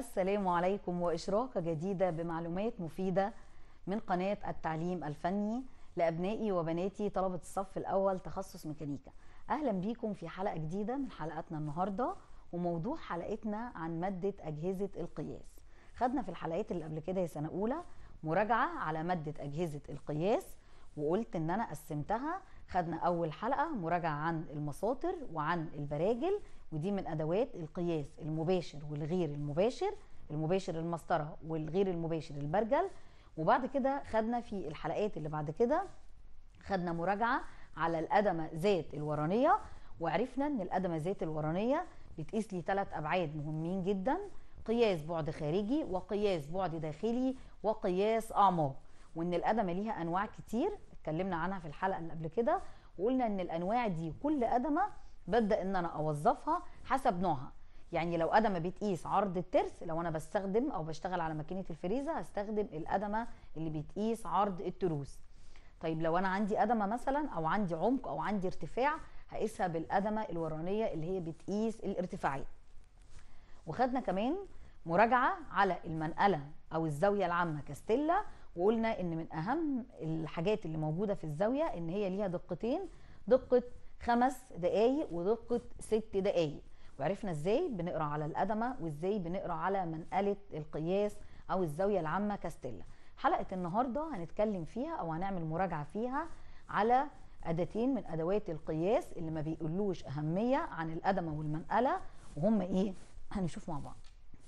السلام عليكم وإشراقة جديدة بمعلومات مفيدة من قناة التعليم الفني لأبنائي وبناتي طلبة الصف الأول تخصص ميكانيكا. أهلا بيكم في حلقة جديدة من حلقاتنا النهاردة، وموضوع حلقتنا عن مادة أجهزة القياس. خدنا في الحلقات اللي قبل كده يا سنة أولى مراجعة على مادة أجهزة القياس، وقلت إن أنا قسمتها. خدنا أول حلقة مراجعة عن المساطر وعن البراجل، ودي من أدوات القياس المباشر والغير المباشر، المباشر المسطرة والغير المباشر البرجل. وبعد كده خدنا في الحلقات اللي بعد كده خدنا مراجعة على القدمة ذات الورانية، وعرفنا ان القدمة ذات الورانية بتقيس لي 3 أبعاد مهمين جدا: قياس بعد خارجي، وقياس بعد داخلي، وقياس أعماق. وان القدمة ليها أنواع كتير اتكلمنا عنها في الحلقة اللي قبل كده، وقلنا ان الأنواع دي كل قدمة ببدأ ان انا اوظفها حسب نوعها. يعني لو قدمه بتقيس عرض الترس، لو انا بستخدم او بشتغل على ماكينه الفريزه هستخدم القدمه اللي بتقيس عرض التروس. طيب لو انا عندي قدمه مثلا او عندي عمق او عندي ارتفاع هقيسها بالقدمه الورانيه اللي هي بتقيس الارتفاعات. وخدنا كمان مراجعه على المنقله او الزاويه العامه كاستيلا، وقلنا ان من اهم الحاجات اللي موجوده في الزاويه ان هي ليها دقتين: دقه 5 دقايق ودقه 6 دقايق. وعرفنا ازاي بنقرا على القدمه وازاي بنقرا على منقله القياس او الزاويه العامه كاستيلا. حلقه النهارده هنتكلم فيها او هنعمل مراجعه فيها على اداتين من ادوات القياس اللي ما بيقولوش اهميه عن القدمه والمنقله، وهم ايه؟ هنشوف مع بعض.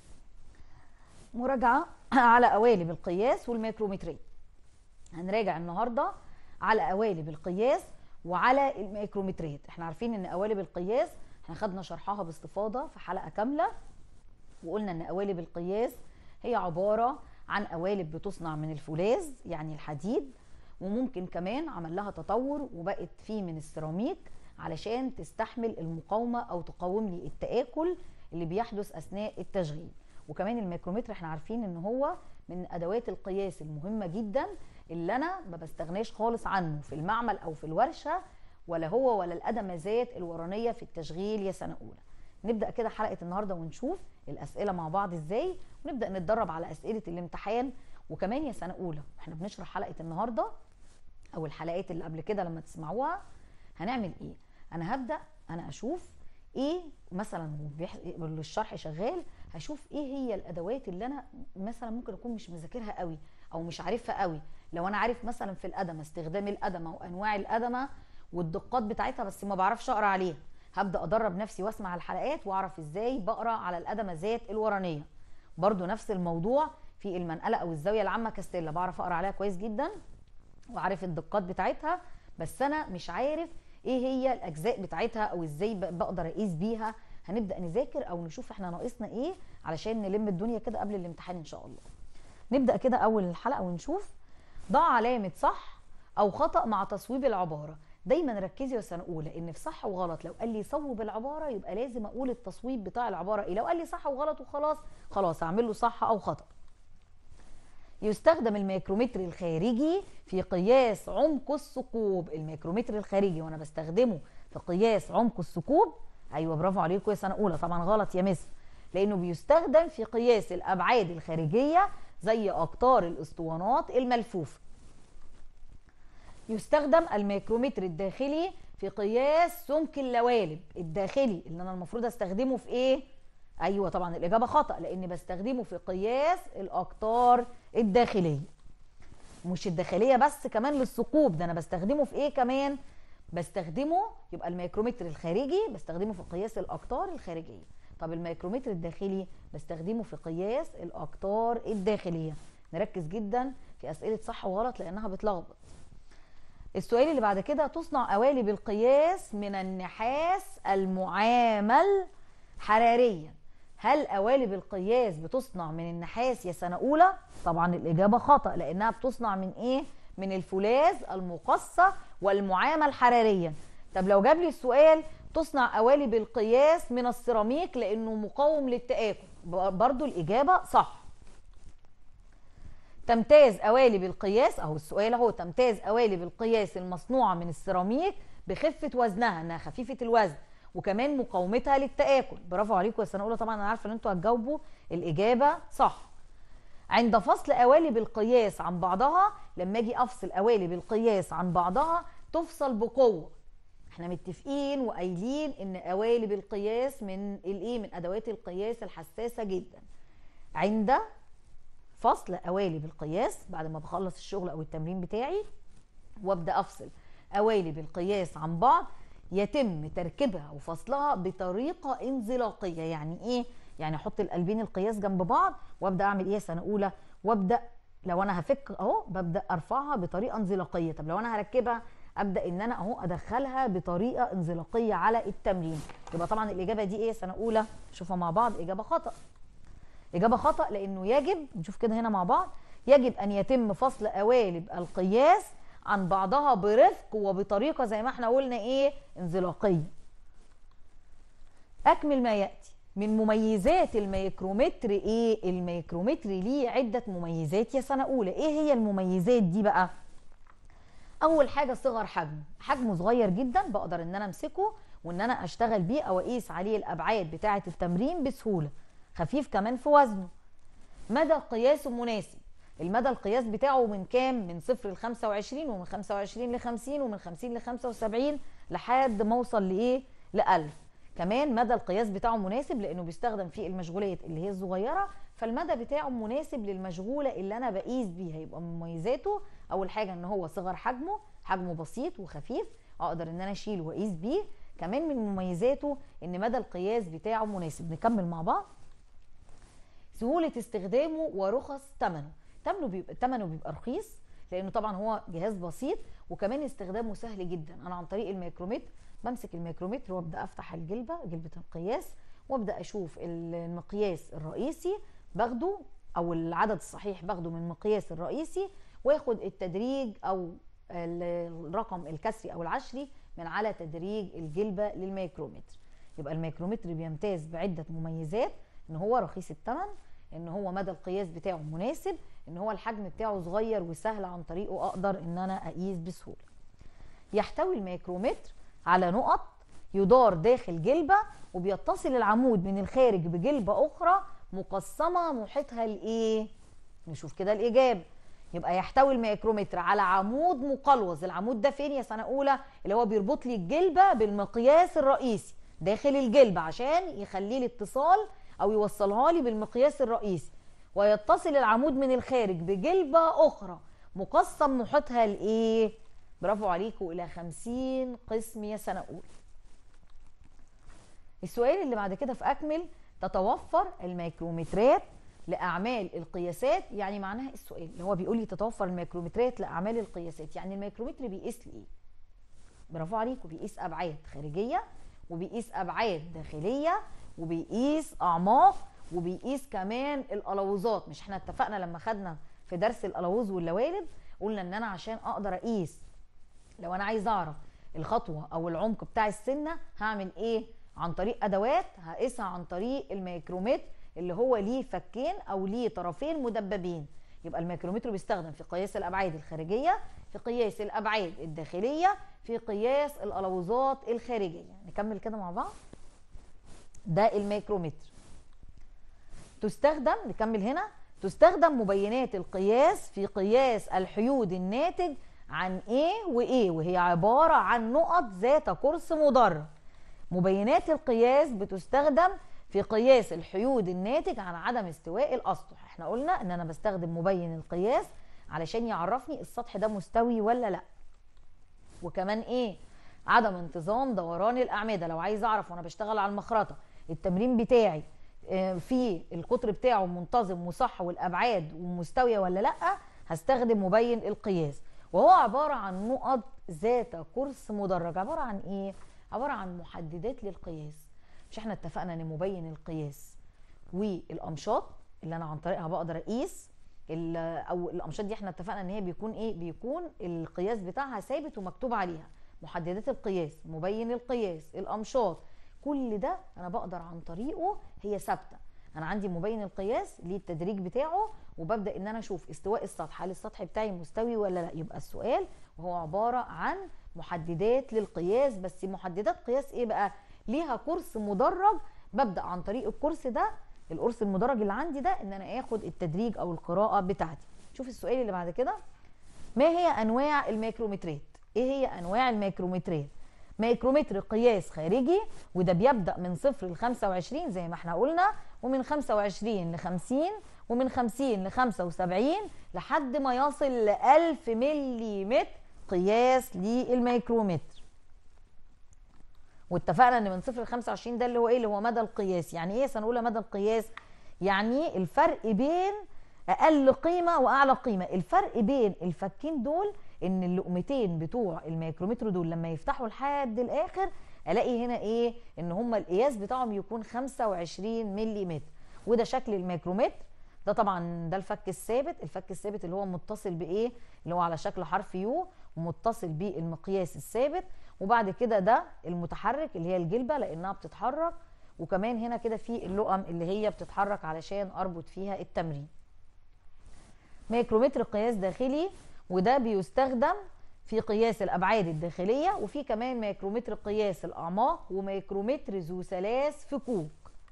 مراجعه على قوالب القياس والميكرومترات. هنراجع النهارده على قوالب القياس وعلى الميكرومترات. احنا عارفين ان قوالب القياس احنا خدنا شرحها باستفاضه في حلقه كامله، وقلنا ان قوالب القياس هي عباره عن قوالب بتصنع من الفولاذ يعني الحديد، وممكن كمان عمل لها تطور وبقت فيه من السيراميك علشان تستحمل المقاومه او تقاوم لي التآكل اللي بيحدث اثناء التشغيل. وكمان الميكرومتر احنا عارفين ان هو من ادوات القياس المهمه جدا اللي انا ما بستغناش خالص عنه في المعمل او في الورشه، ولا هو ولا القدمه ذات الورانيه في التشغيل يا سنه اولى. نبدا كده حلقه النهارده ونشوف الاسئله مع بعض ازاي، ونبدا نتدرب على اسئله الامتحان. وكمان يا سنه اولى احنا بنشرح حلقه النهارده او الحلقات اللي قبل كده لما تسمعوها هنعمل ايه. انا هبدا اشوف ايه مثلا الشرح شغال، هشوف ايه هي الادوات اللي انا مثلا ممكن اكون مش مذاكرها قوي او مش عارفها قوي. لو انا عارف مثلا في القدمه استخدام القدمه وانواع القدمه والدقات بتاعتها بس ما بعرفش اقرا عليها، هبدا ادرب نفسي واسمع الحلقات واعرف ازاي بقرا على القدمه ذات الورانيه. برضو نفس الموضوع في المنقله او الزاويه العامه كاستيلا، بعرف اقرا عليها كويس جدا وعارف الدقات بتاعتها، بس انا مش عارف ايه هي الاجزاء بتاعتها او ازاي بقدر اقيس بيها. هنبدا نذاكر او نشوف احنا ناقصنا ايه علشان نلم الدنيا كده قبل الامتحان ان شاء الله. نبدا كده اول الحلقه ونشوف. ضع علامه صح او خطا مع تصويب العباره. دايما ركزي يا سنه اولى ان في صح وغلط، لو قال لي صوب العباره يبقى لازم اقول التصويب بتاع العباره ايه. لو قال لي صح وغلط وخلاص خلاص اعمل له صح او خطا. يستخدم الميكرومتر الخارجي في قياس عمق الثقوب. الميكرومتر الخارجي وانا بستخدمه في قياس عمق الثقوب، ايوه برافو عليكم يا سنه اولى. طبعا غلط يا مس، لانه بيستخدم في قياس الابعاد الخارجيه زي اقطار الاسطوانات الملفوفه. يستخدم الميكرومتر الداخلي في قياس سمك اللوالب. الداخلي اللي انا المفروض استخدمه في ايه؟ ايوه طبعا الاجابه خطا، لاني بستخدمه في قياس الاقطار الداخليه. مش الداخليه بس، كمان للثقوب ده انا بستخدمه في ايه كمان؟ بستخدمه، يبقى الميكرومتر الخارجي بستخدمه في قياس الاقطار الخارجيه. طب الميكرومتر الداخلي بستخدمه في قياس الاقطار الداخليه. نركز جدا في اسئله صح وغلط لانها بتلخبط. السؤال اللي بعد كده: تصنع قوالب القياس من النحاس المعامل حراريا. هل قوالب القياس بتصنع من النحاس يا سنه اولى؟ طبعا الاجابه خطا، لانها بتصنع من ايه؟ من الفولاذ المقصى والمعامل حراريا. طب لو جاب لي السؤال تصنع قوالب القياس من السيراميك لانه مقاوم للتآكل، برضو الاجابه صح. تمتاز قوالب القياس، اهو السؤال اهو: تمتاز قوالب القياس المصنوعه من السيراميك بخفه وزنها، انها خفيفه الوزن وكمان مقاومتها للتآكل. برافو عليكم يا سنه اولى، طبعا انا عارفه ان انتوا هتجاوبوا الاجابه صح. عند فصل قوالب القياس عن بعضها، لما اجي افصل قوالب القياس عن بعضها تفصل بقوه. احنا متفقين وقايلين ان قوالب القياس من الايه، من ادوات القياس الحساسه جدا. عند فصل قوالب القياس، بعد ما بخلص الشغل او التمرين بتاعي وابدا افصل قوالب القياس عن بعض، يتم تركيبها وفصلها بطريقه انزلاقيه. يعني ايه؟ يعني احط القلبين القياس جنب بعض وابدا اعمل ايه يا سنه اولى؟ وابدا لو انا هفك اهو ببدا ارفعها بطريقه انزلاقيه. طب لو انا هركبها ابدا ان انا اهو ادخلها بطريقه انزلاقيه على التمرين. يبقى طبعا الاجابه دي ايه يا سنه اولى؟ شوفها مع بعض، اجابه خطا. اجابه خطا لانه يجب، نشوف كده هنا مع بعض، يجب ان يتم فصل قوالب القياس عن بعضها برفق وبطريقه زي ما احنا قلنا ايه، انزلاقيه. اكمل ما ياتي. من مميزات الميكرومتر ايه؟ الميكرومتر ليه عده مميزات يا سنه اولى. ايه هي المميزات دي بقى؟ اول حاجه صغر حجمه، حجمه صغير جدا، بقدر ان انا امسكه وان انا اشتغل بيه او اقيس عليه الابعاد بتاعه التمرين بسهوله. خفيف كمان في وزنه. مدى قياسه مناسب، المدى القياس بتاعه من كام؟ من 0 ل 25 ومن 25 ل 50 ومن 50 ل 75 لحد ما اوصل لايه؟ ل 1000. كمان مدى القياس بتاعه مناسب لانه بيستخدم في المشغولات اللي هي الصغيره، فالمدى بتاعه مناسب للمشغوله اللي انا بقيس بيها. يبقى مميزاته اول حاجه ان هو صغر حجمه، حجمه بسيط وخفيف، اقدر ان انا اشيله واقيس بيه. كمان من مميزاته ان مدى القياس بتاعه مناسب. نكمل مع بعض. سهوله استخدامه ورخص ثمنه. ثمنه بيبقى رخيص لانه طبعا هو جهاز بسيط، وكمان استخدامه سهل جدا. انا عن طريق الميكرومتر بمسك الميكرومتر وابدا افتح جلبه القياس وابدا اشوف المقياس الرئيسي باخده، او العدد الصحيح باخده من المقياس الرئيسي، واخد التدريج او الرقم الكسري او العشري من على تدريج الجلبه للميكرومتر. يبقى الميكرومتر بيمتاز بعده مميزات: ان هو رخيص الثمن، ان هو مدى القياس بتاعه مناسب، ان هو الحجم بتاعه صغير وسهل عن طريقه اقدر ان انا اقيس بسهوله. يحتوي الميكرومتر على نقط يدار داخل جلبه، وبيتصل العمود من الخارج بجلبه اخرى مقسمه محيطها الايه؟ نشوف كده الاجابه. يبقى يحتوي الميكرومتر على عمود مقلوظ. العمود ده فين يا سنه اولى؟ اللي هو بيربط لي الجلبه بالمقياس الرئيسي داخل الجلبه عشان يخليه الاتصال او يوصلها لي بالمقياس الرئيسي. ويتصل العمود من الخارج بجلبه اخرى مقسم محيطها الايه؟ برافو عليكم، الى 50 قسم يا سنه اولى. السؤال اللي بعد كده في اكمل: تتوفر الميكرومترات لاعمال القياسات. يعني معناها السؤال اللي هو بيقول لي تتوفر الميكرومترات لاعمال القياسات، يعني الميكرومتر بيقيس لي ايه؟ برافو عليكم، بيقيس ابعاد خارجيه وبيقيس ابعاد داخليه وبيقيس اعماق وبيقيس كمان الالوظات. مش احنا اتفقنا لما خدنا في درس الالوظ واللوالب قلنا ان انا عشان اقدر اقيس، لو انا عايز اعرف الخطوه او العمق بتاع السنه هعمل ايه؟ عن طريق ادوات هقيسها عن طريق الميكرومتر اللي هو ليه فكين او ليه طرفين مدببين. يبقى الميكرومتر بيستخدم في قياس الابعاد الخارجيه، في قياس الابعاد الداخليه، في قياس الالوظات الخارجيه. نكمل كده مع بعض. ده الميكرومتر. تستخدم، نكمل هنا، تستخدم مبينات القياس في قياس الحيود الناتج عن ايه وايه، وهي عباره عن نقط ذات قرص مدرج. مبينات القياس بتستخدم في قياس الحيود الناتج عن عدم استواء الاسطح. احنا قلنا ان انا بستخدم مبين القياس علشان يعرفني السطح ده مستوي ولا لا. وكمان ايه؟ عدم انتظام دوران الاعمده. لو عايز اعرف وانا بشتغل على المخرطه التمرين بتاعي في القطر بتاعه منتظم وصح والابعاد ومستويه ولا لا، هستخدم مبين القياس. وهو عباره عن نقط ذات قرص مدرج. عباره عن ايه؟ عباره عن محددات للقياس. مش احنا اتفقنا ان مبين القياس والامشاط اللي انا عن طريقها بقدر اقيس، او الامشاط دي احنا اتفقنا ان هي بيكون ايه؟ بيكون القياس بتاعها ثابت ومكتوب عليها محددات القياس، مبين القياس، الامشاط، كل ده انا بقدر عن طريقه، هي ثابته. انا عندي مبين القياس ليه التدريج بتاعه، وببدا ان انا اشوف استواء السطح، هل السطح بتاعي مستوي ولا لا. يبقى السؤال وهو عباره عن محددات للقياس. بس محددات قياس ايه بقى؟ ليها كورس مدرج، ببدا عن طريق الكورس ده، القرص المدرج اللي عندي ده، ان انا اخد التدريج او القراءه بتاعتي. شوف السؤال اللي بعد كده، ما هي انواع الميكرومترات؟ ايه هي انواع الميكرومترات؟ ميكرومتر قياس خارجي، وده بيبدا من 0 ل 25 زي ما احنا قلنا، ومن 25 ل 50، ومن 50 ل 75 لحد ما يصل ل 1000 ملم قياس للميكرومتر. واتفقنا ان من 0 ل 25 ده اللي هو ايه؟ اللي هو مدى القياس. يعني ايه سنة اولى مدى القياس؟ يعني الفرق بين اقل قيمه واعلى قيمه. الفرق بين الفكين دول ان اللقمتين بتوع الميكرومتر دول لما يفتحوا لحد الاخر الاقي هنا ايه؟ ان هما القياس بتاعهم يكون 25 ملم. وده شكل الميكرومتر. ده طبعا ده الفك الثابت. الفك الثابت اللي هو متصل بايه؟ اللي هو على شكل حرف يو ومتصل بالمقياس الثابت. وبعد كده ده المتحرك اللي هي الجلبه لانها بتتحرك. وكمان هنا كده في اللقم اللي هي بتتحرك علشان اربط فيها التمرين. ميكرومتر قياس داخلي، وده بيستخدم في قياس الابعاد الداخليه. وفي كمان ميكرومتر قياس الاعماق، وميكرومتر ذو 3 فكوك.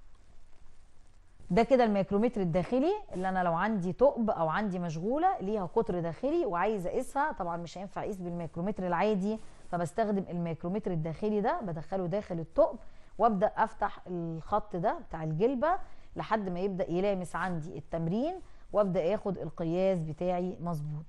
ده كده الميكرومتر الداخلي اللي انا لو عندي ثقب او عندي مشغوله ليها قطر داخلي وعايزه اقيسها، طبعا مش هينفع اقيس بالميكرومتر العادي، فبستخدم الميكرومتر الداخلي ده، بدخله داخل الثقب وابدا افتح الخط ده بتاع الجلبه لحد ما يبدا يلامس عندي التمرين وابدا اخد القياس بتاعي مظبوط.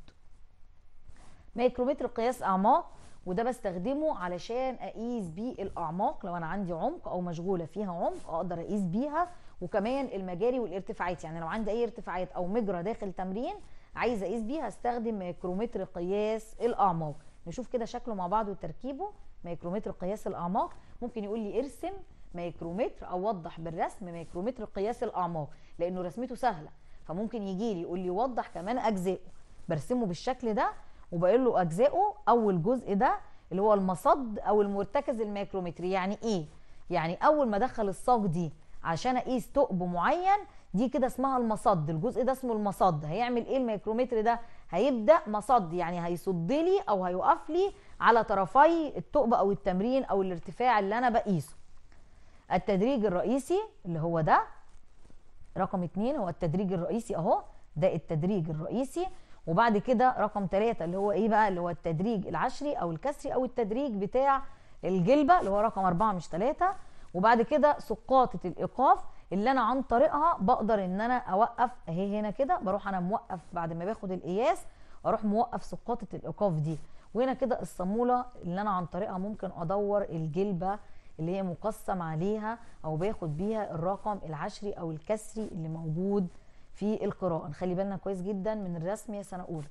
ميكرومتر قياس اعماق، وده بستخدمه علشان اقيس بيه الاعماق. لو انا عندي عمق او مشغوله فيها عمق اقدر اقيس بيها، وكمان المجاري والارتفاعات. يعني لو عندي اي ارتفاعات او مجرى داخل تمرين عايزه اقيس بيها استخدم ميكرومتر قياس الاعماق. نشوف كده شكله مع بعض وتركيبه. ميكرومتر قياس الاعماق ممكن يقول لي ارسم ميكرومتر او وضح بالرسم ميكرومتر قياس الاعماق، لانه رسمته سهله. فممكن يجي لي يقول لي وضح كمان اجزائه، برسمه بالشكل ده وبقول له اجزائه. اول جزء ده اللي هو المصد او المرتكز الميكرومتري. يعني ايه؟ يعني اول ما ادخل الصاج دي عشان اقيس ثقب معين، دي كده اسمها المصد. الجزء ده اسمه المصد. هيعمل ايه الميكرومتر ده؟ هيبدا مصد، يعني هيصد لي او هيقف لي على طرفي الثقب او التمرين او الارتفاع اللي انا بقيسه. التدريج الرئيسي اللي هو ده رقم 2 هو التدريج الرئيسي اهو، ده التدريج الرئيسي. وبعد كده رقم 3 اللي هو ايه بقى؟ اللي هو التدريج العشري او الكسري او التدريج بتاع الجلبه اللي هو رقم 4 مش 3. وبعد كده سقاطه الايقاف اللي انا عن طريقها بقدر ان انا اوقف اهي هنا كده، بروح انا موقف بعد ما باخد القياس اروح موقف سقاطه الايقاف دي. وهنا كده الصاموله اللي انا عن طريقها ممكن ادور الجلبه اللي هي مقسم عليها او باخد بيها الرقم العشري او الكسري اللي موجود في القراءه. نخلي بالنا كويس جدا من الرسم يا سنه اولى.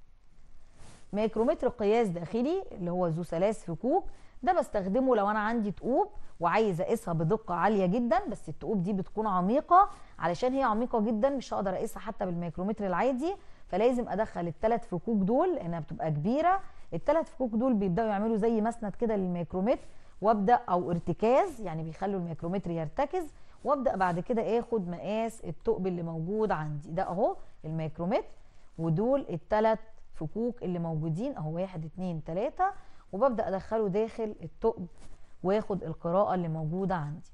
ميكرومتر قياس داخلي اللي هو ذو 3 فكوك، ده بستخدمه لو انا عندي ثقوب وعايزه اقيسها بدقه عاليه جدا، بس الثقوب دي بتكون عميقه. علشان هي عميقه جدا مش هقدر اقيسها حتى بالميكرومتر العادي، فلازم ادخل الثلاث فكوك دول لانها بتبقى كبيره. الثلاث فكوك دول بيبداوا يعملوا زي مسند كده للميكرومتر، وابدا او ارتكاز يعني بيخلوا الميكرومتر يرتكز، وابدا بعد كده اخد مقاس الثقب اللي موجود عندي ده اهو الميكرومتر. ودول الثلاث فكوك اللي موجودين اهو 1 2 3، وببدا ادخله داخل الثقب واخد القراءه اللي موجوده عندي.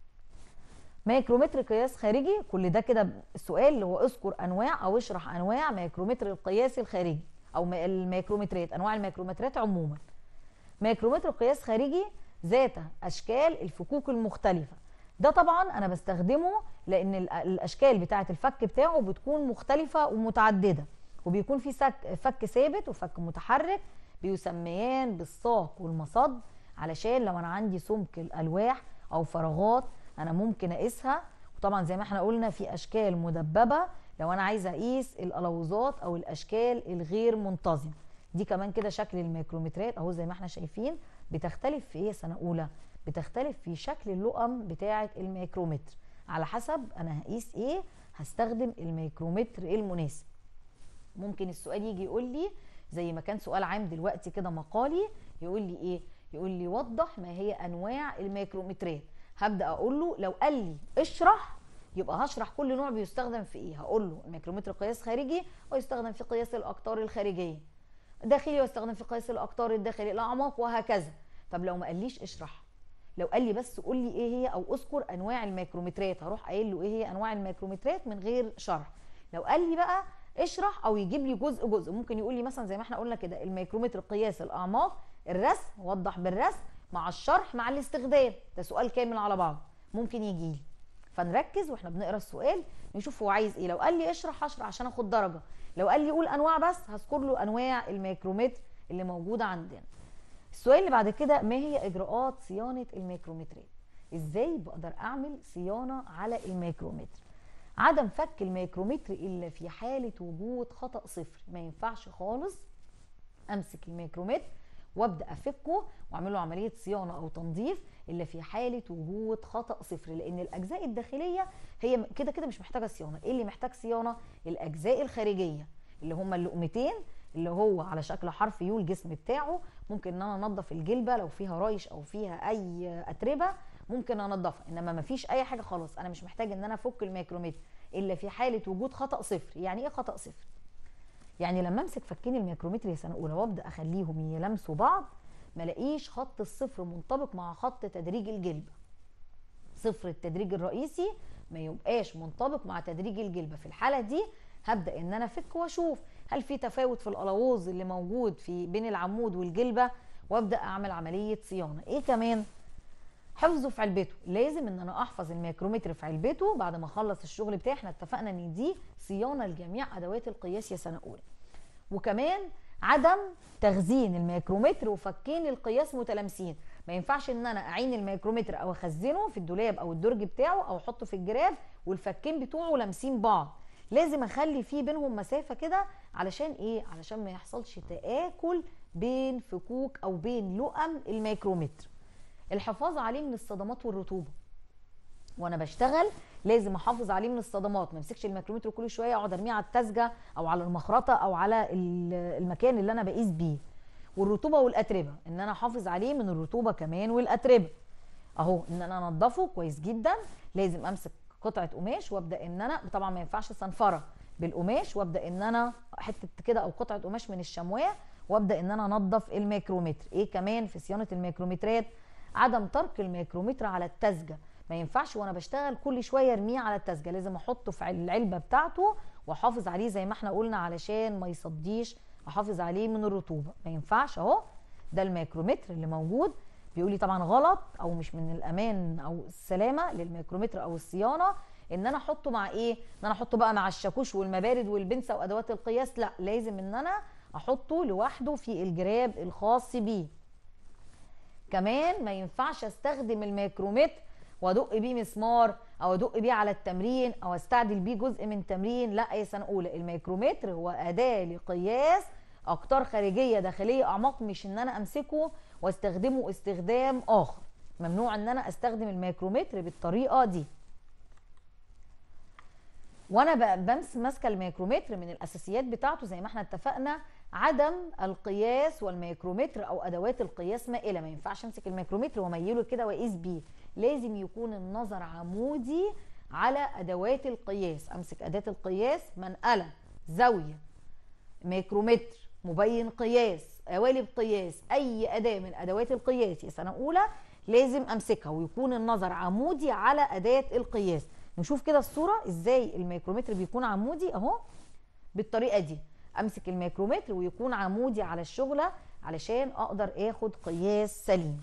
ميكرومتر قياس خارجي، كل ده كده السؤال اللي هو اذكر انواع او اشرح انواع ميكرومتر القياس الخارجي او الميكرومترات، انواع الميكرومترات عموما. ميكرومتر قياس خارجي ذات اشكال الفكوك المختلفه. ده طبعا انا بستخدمه لان الاشكال بتاعه الفك بتاعه بتكون مختلفه ومتعدده، وبيكون في فك ثابت وفك متحرك بيسميان بالساق والمصد، علشان لو انا عندي سمك الالواح او فراغات انا ممكن اقيسها. وطبعا زي ما احنا قلنا في اشكال مدببه لو انا عايزه اقيس الالوظات او الاشكال الغير منتظمه. دي كمان كده شكل الميكرومترات اهو زي ما احنا شايفين. بتختلف في ايه سنه اولى؟ بتختلف في شكل اللقم بتاعه الميكرومتر، على حسب انا هقيس ايه هستخدم الميكرومتر المناسب. ممكن السؤال يجي يقول لي زي ما كان سؤال عام دلوقتي كده مقالي، يقول لي ايه؟ يقول لي وضح ما هي انواع الميكرومترات. هبدا اقول له لو قال لي اشرح يبقى هشرح كل نوع بيستخدم في ايه. هقول له الميكرومتر قياس خارجي ويستخدم في قياس الاقطار الخارجيه، داخلي ويستخدم في قياس الاقطار الداخلي، الاعماق، وهكذا. طب لو ما قاليش اشرح لو قال لي بس قول لي ايه هي او اذكر انواع الميكرومترات، هروح قايل له ايه هي انواع الميكرومترات من غير شرح. لو قال لي بقى اشرح او يجيب لي جزء جزء، ممكن يقول لي مثلا زي ما احنا قلنا كده الميكرومتر قياس الاعماق، الرسم وضح بالرسم مع الشرح مع الاستخدام، ده سؤال كامل على بعض ممكن يجي لي. فنركز واحنا بنقرا السؤال نشوف هو عايز ايه. لو قال لي اشرح هشرح عشان اخد درجه، لو قال لي قول انواع بس هذكر له انواع الميكرومتر اللي موجوده عندنا. السؤال اللي بعد كده، ما هي اجراءات صيانه الميكرومترات؟ ازاي بقدر اعمل صيانه على الميكرومتر؟ عدم فك الميكرومتر الا في حاله وجود خطا صفر. ما ينفعش خالص امسك الميكرومتر وابدا افكه واعمل له عمليه صيانه او تنظيف الا في حاله وجود خطا صفر، لان الاجزاء الداخليه هي كده كده مش محتاجه صيانه. ايه اللي محتاج صيانه؟ الاجزاء الخارجيه اللي هم اللقمتين اللي هو على شكل حرف يو الجسم بتاعه. ممكن ان انا انضف الجلبه لو فيها رايش او فيها اي اتربه ممكن انضفها، انما ما فيش اي حاجه خالص انا مش محتاج ان انا افك الميكرومتر الا في حاله وجود خطا صفر. يعني ايه خطا صفر؟ يعني لما امسك فكين الميكرومتر يا سنه اولى وابدا اخليهم يلمسوا بعض ما الاقيش خط الصفر منطبق مع خط تدريج الجلبه. صفر التدريج الرئيسي ما يبقاش منطبق مع تدريج الجلبه. في الحاله دي هبدا ان انا افك واشوف هل في تفاوت في القلاووز اللي موجود في بين العمود والجلبه، وابدا اعمل عمليه صيانه. ايه كمان؟ حفظه في علبته. لازم ان انا احفظ الميكرومتر في علبته بعد ما اخلص الشغل بتاعي. احنا اتفقنا ان دي صيانه لجميع ادوات القياس يا سنه اولى. وكمان عدم تخزين الميكرومتر وفكين القياس متلامسين. ما ينفعش ان انا اعين الميكرومتر او اخزنه في الدولاب او الدرج بتاعه او احطه في الجراب والفكين بتوعه لامسين بعض. لازم اخلي فيه بينهم مسافه كده. علشان ايه؟ علشان ما يحصلش تآكل بين فكوك او بين لؤم الميكرومتر. الحفاظ عليه من الصدمات والرطوبه. وانا بشتغل لازم احافظ عليه من الصدمات. ما امسكش الميكرومتر كل شويه اقعد ارميه على التسجه او على المخرطه او على المكان اللي انا بقيس بيه. والرطوبه والاتربه، ان انا احافظ عليه من الرطوبه كمان والاتربه. اهو ان انا انضفه كويس جدا. لازم امسك قطعه قماش وابدا ان انا، طبعا ما ينفعش صنفره بالقماش، وابدا ان انا حته كده او قطعه قماش من الشمواه وابدا ان انا انضف الميكرومتر. ايه كمان في صيانه الميكرومترات؟ عدم ترك الميكرومتر على التسجه. ما ينفعش وانا بشتغل كل شويه ارميه على التسجه، لازم احطه في العلبه بتاعته واحافظ عليه زي ما احنا قلنا علشان ما يصديش، احافظ عليه من الرطوبه. ما ينفعش. اهو ده الميكرومتر اللي موجود. بيقول لي طبعا غلط او مش من الامان او السلامه للميكرومتر او الصيانه ان انا احطه مع ايه؟ ان انا احطه بقى مع الشاكوش والمبارد والبنسه وادوات القياس. لا، لازم ان انا احطه لوحده في الجراب الخاص بيه. كمان ما ينفعش استخدم الميكرومتر وادق بيه مسمار او ادق بيه على التمرين او استعدل بيه جزء من تمرين. لا يا سنه اولى، الميكرومتر هو اداه لقياس اقطار خارجيه داخليه اعماق، مش ان انا امسكه واستخدمه استخدام اخر. ممنوع ان انا استخدم الميكرومتر بالطريقه دي. وانا ماسكه الميكرومتر من الاساسيات بتاعته زي ما احنا اتفقنا عدم القياس والميكرومتر او ادوات القياس مائله. ما ينفعش امسك الميكرومتر واميله كده واقيس بيه. لازم يكون النظر عمودي على ادوات القياس. امسك اداه القياس، منقله، زاويه، ميكرومتر، مبين قياس، قوالب قياس، اي اداه من ادوات القياس يا سنه اولى لازم امسكها ويكون النظر عمودي على اداه القياس. نشوف كده الصوره ازاي الميكرومتر بيكون عمودي. اهو بالطريقه دي امسك الميكرومتر ويكون عمودي على الشغله علشان اقدر اخد قياس سليم.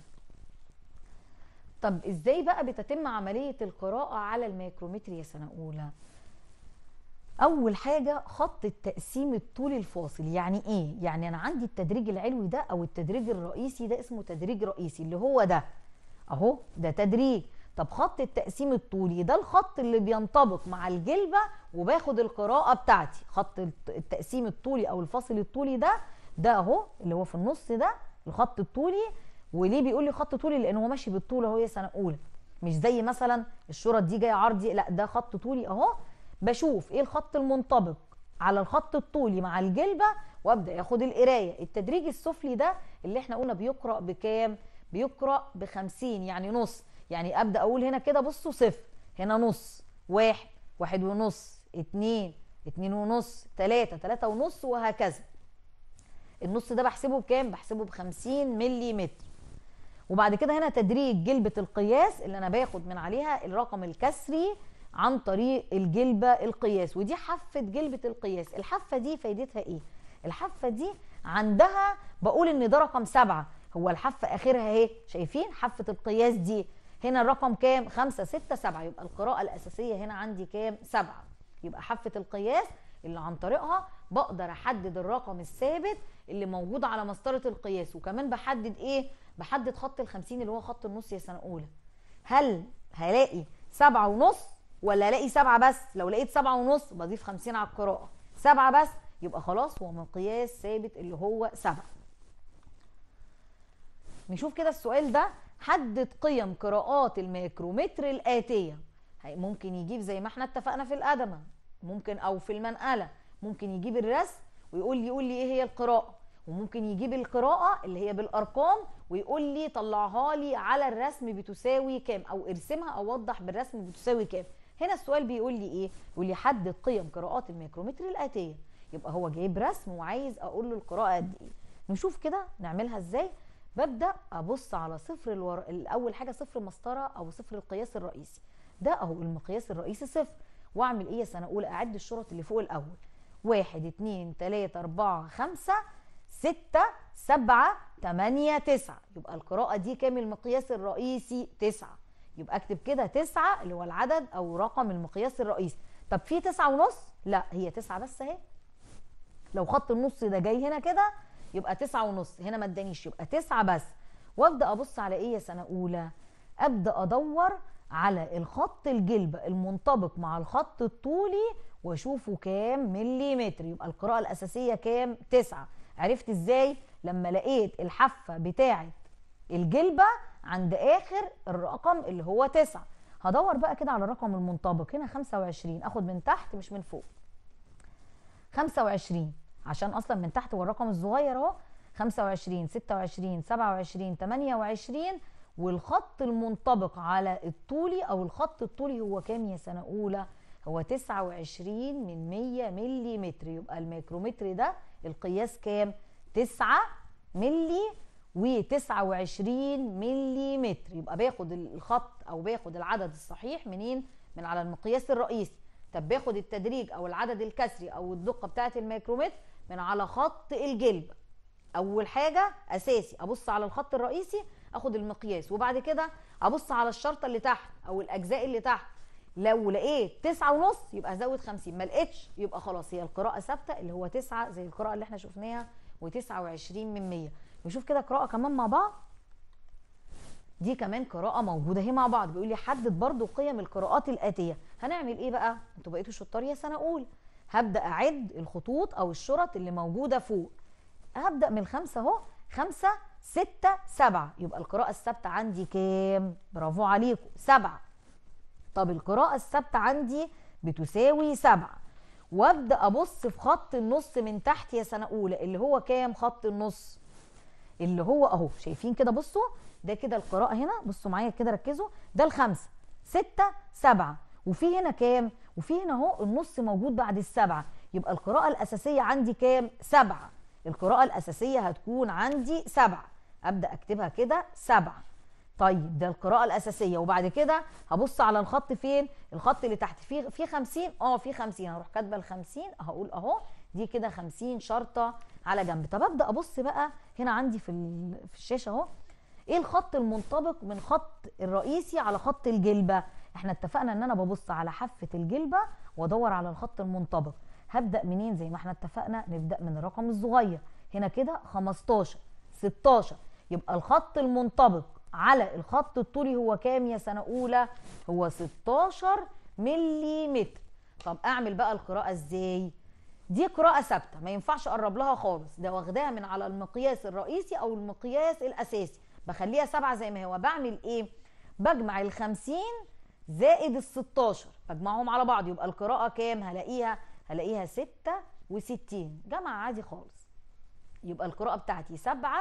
طب ازاي بقى بتتم عمليه القراءه على الميكرومتر يا سنه اولى؟ اول حاجه خط التقسيم الطولي الفاصل. يعني ايه؟ يعني انا عندي التدريج العلوي ده او التدريج الرئيسي ده اسمه تدريج رئيسي اللي هو ده اهو، ده تدريج. طب خط التقسيم الطولي ده الخط اللي بينطبق مع الجلبه وباخد القراءه بتاعتي. خط التقسيم الطولي او الفاصل الطولي ده اهو اللي هو في النص ده الخط الطولي. وليه بيقول لي خط طولي؟ لان هو ماشي بالطول اهو يا سنه اولى، مش زي مثلا الشرط دي جايه عرضي، لا ده خط طولي اهو. بشوف ايه الخط المنطبق على الخط الطولي مع الجلبه وابدا اخد القرايه. التدريج السفلي ده اللي احنا قلنا بيقرا بكام؟ بيقرا ب50 يعني نص. يعني ابدا اقول هنا كده بصوا صفر، هنا نص، واحد، واحد ونص، اتنين، اتنين ونص، تلاته، تلاته ونص، وهكذا. النص ده بحسبه بكام؟ بحسبه ب50 ملي متر. وبعد كده هنا تدريج جلبة القياس اللي انا باخد من عليها الرقم الكسري عن طريق الجلبة القياس، ودي حافة جلبة القياس. الحافة دي فايدتها ايه؟ الحافة دي عندها بقول ان ده رقم 7، هو الحافة اخرها اهي، شايفين حافة القياس دي هنا الرقم كام؟ 5 6 7، يبقى القراءة الأساسية هنا عندي كام؟ 7. يبقى حافة القياس اللي عن طريقها بقدر احدد الرقم الثابت اللي موجود على مسطرة القياس. وكمان بحدد ايه؟ بحدد خط ال50 اللي هو خط النص يا سنة أولى. هل هلاقي 7.5 ولا الاقي 7 بس؟ لو لقيت 7.5 بضيف 50 على القراءة، 7 بس يبقى خلاص هو مقياس ثابت اللي هو 7. نشوف كده السؤال ده، حدد قيم قراءات الميكرومتر الآتية. ممكن يجيب زي ما احنا اتفقنا في القدمة، ممكن او في المنقلة، ممكن يجيب الرسم ويقول لي ايه هي القراءة، وممكن يجيب القراءة اللي هي بالارقام ويقول لي طلعها لي على الرسم بتساوي كام، او ارسمها او وضح بالرسم بتساوي كام. هنا السؤال بيقول لي ايه؟ يقول لي حدد قيم قراءات الميكرومتر الآتية، يبقى هو جايب رسم وعايز اقول له القراءة قد ايه. نشوف كده نعملها ازاي. ببدأ ابص على صفر الاول حاجة صفر مسطرة او صفر القياس الرئيسي، ده اهو المقياس الرئيسي صفر. واعمل ايه يا سنة اولى؟ اعد الشرط اللي فوق الاول، 1 2 3 4 5 6 7 8 9، يبقى القراءة دي كام المقياس الرئيسي؟ 9. يبقى اكتب كده 9 اللي هو العدد او رقم المقياس الرئيسي. طب في 9.5؟ لا، هي 9 بس اهي. لو خط النص ده جاي هنا كده يبقى 9.5، هنا ما ادانيش يبقى 9 بس. وابدا ابص على ايه يا سنة اولى؟ ابدا ادور على الخط الجلبة المنطبق مع الخط الطولي واشوفه كام مليمتر. يبقى القراءة الأساسية كام؟ 9. عرفت ازاي؟ لما لقيت الحافة بتاعة الجلبة عند آخر الرقم اللي هو 9. هدور بقى كده على الرقم المنطبق، هنا 25، اخد من تحت مش من فوق. 25 عشان اصلا من تحت هو الرقم الصغير اهو، 25 26 27 28، والخط المنطبق على الطولي او الخط الطولي هو كام يا سنة اولى؟ هو 29 من 100 مليمتر. يبقى الميكرومتر ده القياس كام؟ 9 ملي و29 مليمتر. يبقى باخد الخط او باخد العدد الصحيح منين؟ من على المقياس الرئيسي. طب باخد التدريج او العدد الكسري او الدقة بتاعة الميكرومتر من على خط الجلبة. اول حاجة اساسي ابص على الخط الرئيسي اخد المقياس، وبعد كده ابص على الشرطة اللي تحت او الاجزاء اللي تحت. لو لقيت 9.5 يبقى ازود 50، ما لقيتش يبقى خلاص هي القراءة ثابتة اللي هو 9 زي القراءة اللي احنا شفناها و29 من 100. نشوف كده قراءة كمان مع بعض. دي كمان قراءة موجودة اهي مع بعض، بيقول لي حدد برضو قيم القراءات الآتية. هنعمل ايه بقى؟ انتوا بقيتوا شطار يا سنة أولى. هبدأ أعد الخطوط أو الشرط اللي موجودة فوق. هبدأ من 5 اهو، 5 6 7، يبقى القراءة الثابتة عندي كام؟ برافو عليكم 7. طب القراءة الثابتة عندي بتساوي 7. وابدأ أبص في خط النص من تحت يا سنة أولى، اللي هو كام خط النص؟ اللي هو اهو، شايفين كده؟ بصوا ده كده القراءة هنا، بصوا معايا كده ركزوا، ده ال5 6 7، وفي هنا كام؟ وفي هنا اهو النص موجود بعد ال7. يبقى القراءة الأساسية عندي كام؟ 7. القراءة الأساسية هتكون عندي 7. أبدأ أكتبها كده 7. طيب ده القراءة الأساسية، وبعد كده هبص على الخط فين؟ الخط اللي تحت في 50، في 50، هروح كاتبة ال50، هقول اهو دي كده 50 شرطة على جنب. طب ابدا ابص بقى هنا عندي في الشاشه اهو، ايه الخط المنطبق من خط الرئيسي على خط الجلبه؟ احنا اتفقنا ان انا ببص على حافه الجلبه وادور على الخط المنطبق. هبدا منين؟ زي ما احنا اتفقنا نبدا من الرقم الصغير هنا كده 15 16. يبقى الخط المنطبق على الخط الطولي هو كام يا سنه اولى؟ هو 16 مليمتر. طب اعمل بقى القراءه ازاي؟ دي قراءة ثابتة ما ينفعش اقرب لها خالص، ده واخداها من على المقياس الرئيسي او المقياس الاساسي، بخليها 7 زي ما هو. بعمل ايه؟ بجمع ال50 زائد ال16، بجمعهم على بعض، يبقى القراءة كام؟ هلاقيها 66، جمع عادي خالص. يبقى القراءة بتاعتي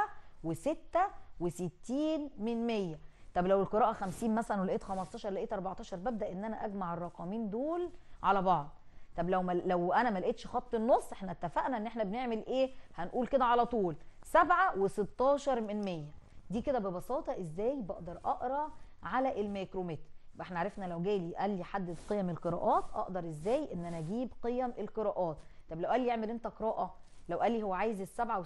67 من 100. طب لو القراءة 50 مثلا ولقيت 15 لقيت 14، ببدأ ان انا اجمع الرقمين دول على بعض. طب لو انا ما لقيتش خط النص، احنا اتفقنا ان احنا بنعمل ايه؟ هنقول كده على طول 7 و16 من 100. دي كده ببساطه ازاي بقدر اقرا على الميكرومتر. يبقى احنا عرفنا لو جالي قال لي حدد قيم القراءات، اقدر ازاي ان انا اجيب قيم القراءات. طب لو قال لي اعمل انت قراءه، لو قال لي هو عايز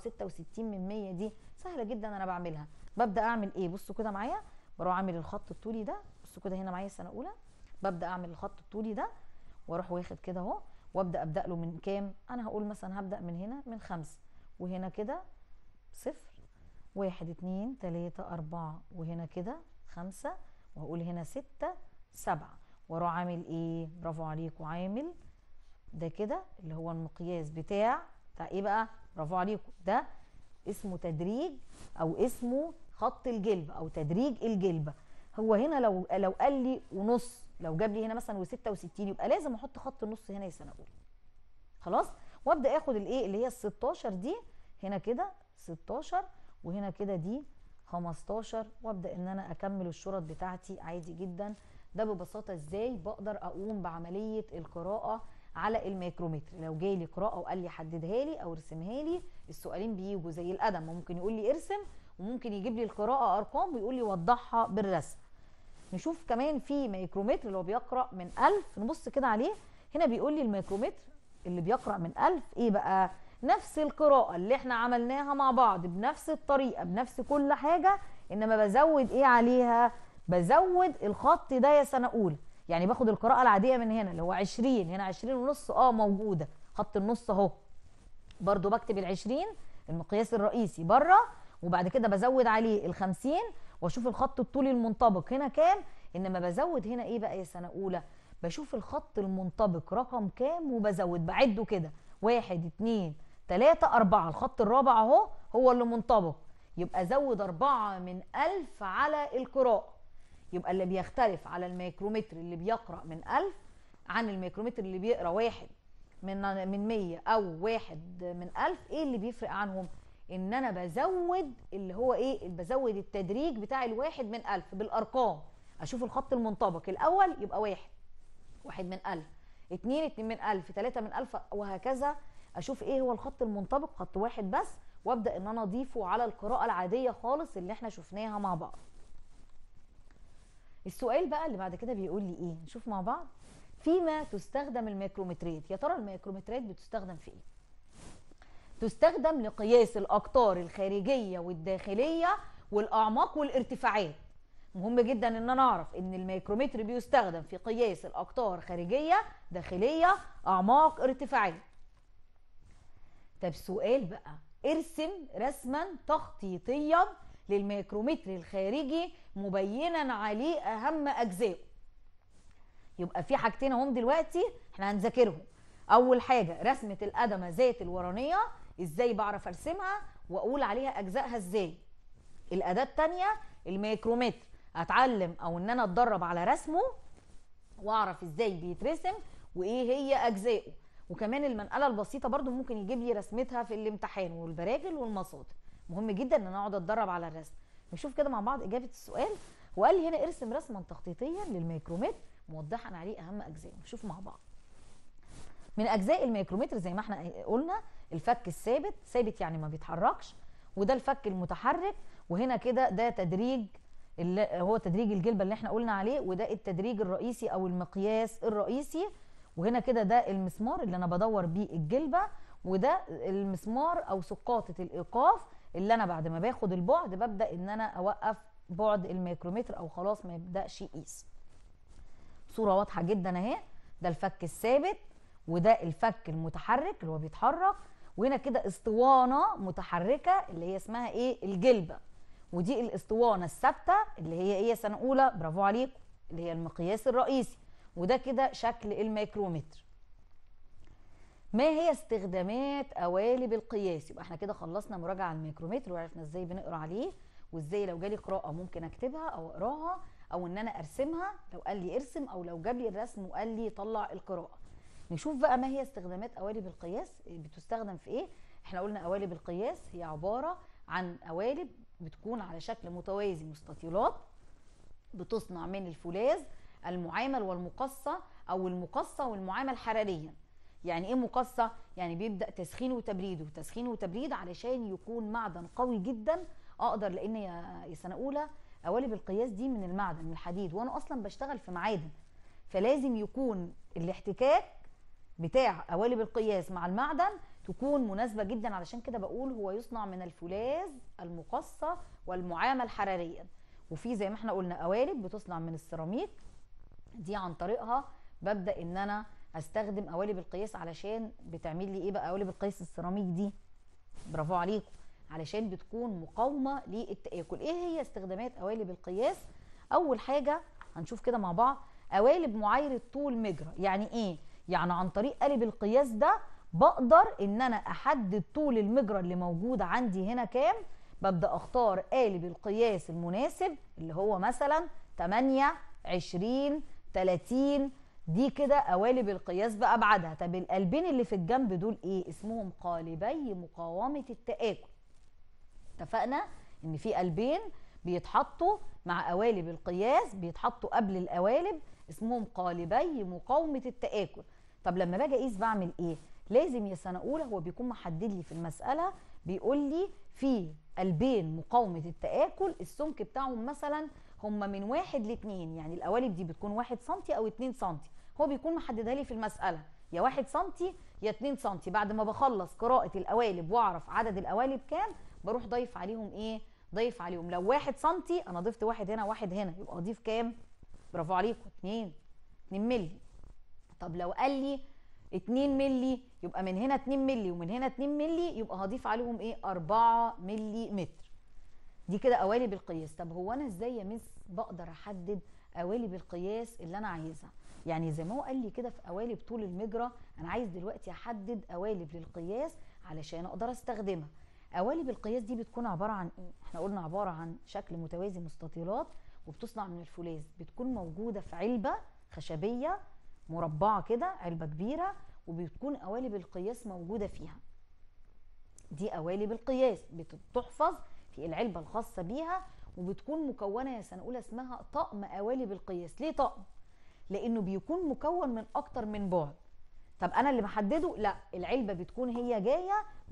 ال67 دي سهله جدا انا بعملها. ببدا اعمل ايه؟ بصوا كده معايا، بروح اعمل الخط الطولي ده. بصوا كده هنا معايا سنه اولى، ببدا اعمل الخط الطولي ده واروح واخد كده اهو، وابدا له من كام؟ انا هقول مثلا هبدا من هنا من 5، وهنا كده 0 1 2 3 4، وهنا كده 5، وهقول هنا 6 7، واروح عامل ايه؟ برافو عليكم، عامل ده كده اللي هو المقياس بتاع ايه بقى؟ برافو عليكم، ده اسمه تدريج او اسمه خط الجلبه او تدريج الجلبه. هو هنا لو قال لي ونص، لو جاب لي هنا مثلا و66 يبقى لازم احط خط النص هنا يا سنه اولى. خلاص، وابدا اخد الايه اللي هي ال16 دي، هنا كده 16 وهنا كده دي 15، وابدا ان انا اكمل الشرط بتاعتي عادي جدا. ده ببساطه ازاي بقدر اقوم بعمليه القراءه على الميكرومتر. لو جالي قراءه وقال لي حددها لي او ارسمها لي، السؤالين بيجوا زي القدم، ممكن يقول لي ارسم وممكن يجيب لي القراءه ارقام ويقول لي وضحها بالرسم. نشوف كمان في ميكرومتر اللي هو بيقرا من 1000، نبص كده عليه. هنا بيقول لي الميكرومتر اللي بيقرا من 1000 ايه بقى؟ نفس القراءه اللي احنا عملناها مع بعض بنفس الطريقه بنفس كل حاجه، انما بزود ايه عليها؟ بزود الخط ده يا سنه اولى. يعني باخد القراءه العاديه من هنا اللي هو 20، هنا 20 ونص موجوده، خط النص اهو. برضو بكتب ال20 المقياس الرئيسي بره، وبعد كده بزود عليه ال50 واشوف الخط الطولي المنطبق هنا كام. انما بزود هنا ايه بقى يا سنه اولى؟ بشوف الخط المنطبق رقم كام وبزود، بعده كده 1 2 3 4، الخط الرابع اهو هو اللي منطبق، يبقى زود 4 من 1000 على القراءه. يبقى اللي بيختلف على الميكرومتر اللي بيقرأ من 1000 عن الميكرومتر اللي بيقرأ 1 من 100 أو 1 من 1000، إيه اللي بيفرق عنهم؟ إن أنا بزود اللي هو إيه؟ بزود التدريج بتاع ال1 من 1000 بالأرقام. أشوف الخط المنطبق الأول يبقى 1 من 1000، 2 من 1000، 3 من 1000، وهكذا. أشوف إيه هو الخط المنطبق؟ خط واحد بس، وأبدأ إن أنا أضيفه على القراءة العادية خالص اللي إحنا شفناها مع بعض. السؤال بقى اللي بعد كده بيقول لي ايه؟ نشوف مع بعض. فيما تستخدم الميكرومترات. يا ترى الميكرومترات بتستخدم في ايه؟ تستخدم لقياس الاقطار الخارجيه والداخليه والاعماق والارتفاعات. مهم جدا ان انا اعرف ان الميكرومتر بيستخدم في قياس الاقطار خارجيه داخليه اعماق ارتفاعات. طب سؤال بقى، ارسم رسما تخطيطيا للميكرومتر الخارجي مبينا عليه اهم اجزائه. يبقى في حاجتين اهم دلوقتي احنا هنذاكرهم. اول حاجه رسمه القدمه ذات الورانيه، ازاي بعرف ارسمها واقول عليها اجزائها ازاي. الاداه الثانيه الميكرومتر، اتعلم او ان انا اتدرب على رسمه واعرف ازاي بيترسم وايه هي اجزائه. وكمان المنقله البسيطه برضو ممكن يجيب لي رسمتها في الامتحان، والبراجل والمساطر. مهم جدا ان انا اقعد اتدرب على الرسم. نشوف كده مع بعض اجابه السؤال. وقال لي هنا ارسم رسما تخطيطيا للميكرومتر موضحا عليه اهم اجزائه. نشوف مع بعض. من اجزاء الميكرومتر زي ما احنا قلنا الفك الثابت، ثابت يعني ما بيتحركش، وده الفك المتحرك، وهنا كده ده تدريج اللي هو تدريج الجلبه اللي احنا قلنا عليه، وده التدريج الرئيسي او المقياس الرئيسي، وهنا كده ده المسمار اللي انا بدور بيه الجلبه، وده المسمار او سقاطه الايقاف اللي انا بعد ما باخد البعد ببدا ان انا اوقف بعد الميكرومتر او خلاص ما يبداش يقيس. صوره واضحه جدا اهي، ده الفك الثابت وده الفك المتحرك اللي هو بيتحرك، وهنا كده اسطوانه متحركه اللي هي اسمها ايه؟ الجلبه، ودي الاسطوانه الثابته اللي هي ايه يا سنه اولى؟ برافو عليكم، اللي هي المقياس الرئيسي، وده كده شكل الميكرومتر. ما هي استخدامات قوالب القياس؟ يبقى احنا كده خلصنا مراجعه على الميكرومتر وعرفنا ازاي بنقرا عليه، وازاي لو جالي قراءه ممكن اكتبها او اقراها او ان انا ارسمها لو قال لي ارسم، او لو جاب لي الرسم وقال لي طلع القراءه. نشوف بقى ما هي استخدامات قوالب القياس، بتستخدم في ايه؟ احنا قلنا قوالب القياس هي عباره عن قوالب بتكون على شكل متوازي مستطيلات، بتصنع من الفولاذ المعامل والمقصى، او المقصى والمعامل حراريا. يعني ايه مقصى؟ يعني بيبدا تسخين وتبريد وتسخين وتبريد علشان يكون معدن قوي جدا اقدر، لان يا سنه اولى قوالب القياس دي من المعدن، من الحديد، وانا اصلا بشتغل في معادن، فلازم يكون الاحتكاك بتاع قوالب القياس مع المعدن تكون مناسبه جدا. علشان كده بقول هو يصنع من الفولاذ المقصى والمعامل حراريا. وفي زي ما احنا قلنا قوالب بتصنع من السيراميك، دي عن طريقها ببدا ان انا استخدم قوالب القياس. علشان بتعمل لي ايه بقى قوالب القياس السيراميك دي؟ برافو عليكم، علشان بتكون مقاومه للتآكل. ايه هي استخدامات قوالب القياس؟ اول حاجه هنشوف كده مع بعض، قوالب معايره طول مجرى. يعني ايه؟ يعني عن طريق قالب القياس ده بقدر ان انا احدد طول المجرى اللي موجود عندي هنا كام. ببدا اختار قالب القياس المناسب اللي هو مثلا 8 20 30. دي كده قوالب القياس بأبعادها. طب القلبين اللي في الجنب دول ايه؟ اسمهم قالبي مقاومة التآكل. اتفقنا ان في قلبين بيتحطوا مع قوالب القياس، بيتحطوا قبل القوالب، اسمهم قالبي مقاومة التآكل. طب لما باجي اقيس بعمل ايه؟ لازم يا سنة اولى هو بيكون محدد لي في المسألة، بيقول لي في قلبين مقاومة التآكل السمك بتاعهم مثلا هم من 1 ل 2، يعني القوالب دي بتكون 1 سم او 2 سم. هو بيكون محددها لي في المسألة يا 1 سم يا 2 سم. بعد ما بخلص قراءة القوالب واعرف عدد القوالب كام، بروح ضيف عليهم ايه؟ ضيف عليهم لو 1 سم انا ضفت واحد هنا واحد هنا، يبقى اضيف كام؟ برافو عليكم 2 مللي. طب لو قال لي 2 مللي يبقى من هنا 2 مللي ومن هنا 2 مللي، يبقى هضيف عليهم ايه؟ 4 ملي متر. دي كده قوالب القياس. طب هو انا ازاي يا مس بقدر احدد قوالب القياس اللي انا عايزها؟ يعني زي ما هو قال لي كده في قوالب طول المجرى، انا عايز دلوقتي احدد قوالب للقياس علشان اقدر استخدمها. قوالب القياس دي بتكون عباره عن ايه؟ احنا قلنا عباره عن شكل متوازي مستطيلات، وبتصنع من الفولاذ، بتكون موجوده في علبه خشبيه مربعه كده، علبه كبيره، وبتكون قوالب القياس موجوده فيها. دي قوالب القياس بتحفظ في العلبه الخاصه بيها، وبتكون مكونه يا سنه اولى اسمها طقم قوالب القياس. ليه طقم؟ لانه بيكون مكون من اكتر من بعد. طب انا اللي محدده؟ لا، العلبه بتكون هي جايه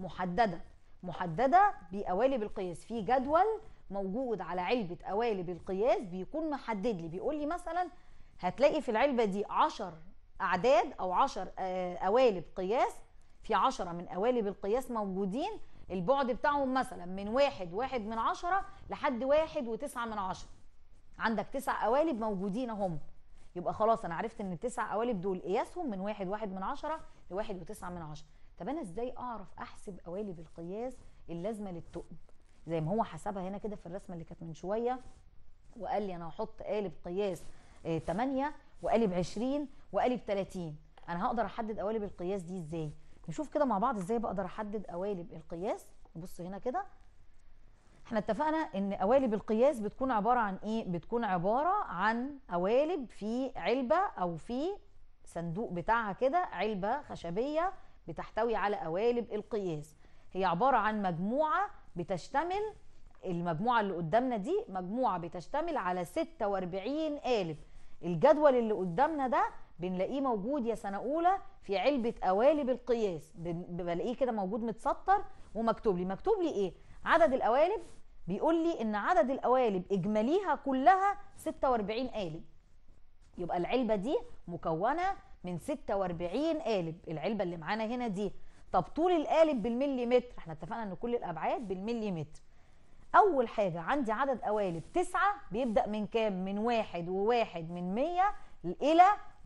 محدده بقوالب القياس. في جدول موجود على علبه قوالب القياس بيكون محدد لي، بيقول لي مثلا هتلاقي في العلبه دي 10 اعداد او 10 قوالب قياس. في 10 من قوالب القياس موجودين، البعد بتاعهم مثلا من 1.1 لحد 1.9. عندك 9 قوالب موجودين اهم، يبقى خلاص انا عرفت ان ال9 قوالب دول قياسهم من 1.1 ل1.9. طب انا ازاي اعرف احسب قوالب القياس اللازمه للثقب؟ زي ما هو حسبها هنا كده في الرسمه اللي كانت من شويه، وقال لي انا هحط قالب قياس 8 وقالب 20 وقالب 30. انا هقدر احدد قوالب القياس دي ازاي؟ نشوف كده مع بعض ازاي بقدر احدد قوالب القياس. نبص هنا كده، احنا اتفقنا ان قوالب القياس بتكون عباره عن ايه؟ بتكون عباره عن قوالب في علبه او في صندوق بتاعها كده، علبه خشبيه بتحتوي على قوالب القياس. هي عباره عن مجموعه بتشتمل، المجموعه اللي قدامنا دي مجموعه بتشتمل على 46 قالب. الجدول اللي قدامنا ده بنلاقيه موجود يا سنه اولى في علبه قوالب القياس، بلاقيه كده موجود متسطر ومكتوب لي. مكتوب لي ايه؟ عدد القوالب. بيقول لي ان عدد القوالب اجماليها كلها 46 قالب. يبقى العلبه دي مكونه من 46 قالب، العلبه اللي معانا هنا دي. طب طول القالب بالمليمتر، احنا اتفقنا ان كل الابعاد بالمليمتر. اول حاجه عندي عدد قوالب 9، بيبدا من كام؟ من 1.1 الى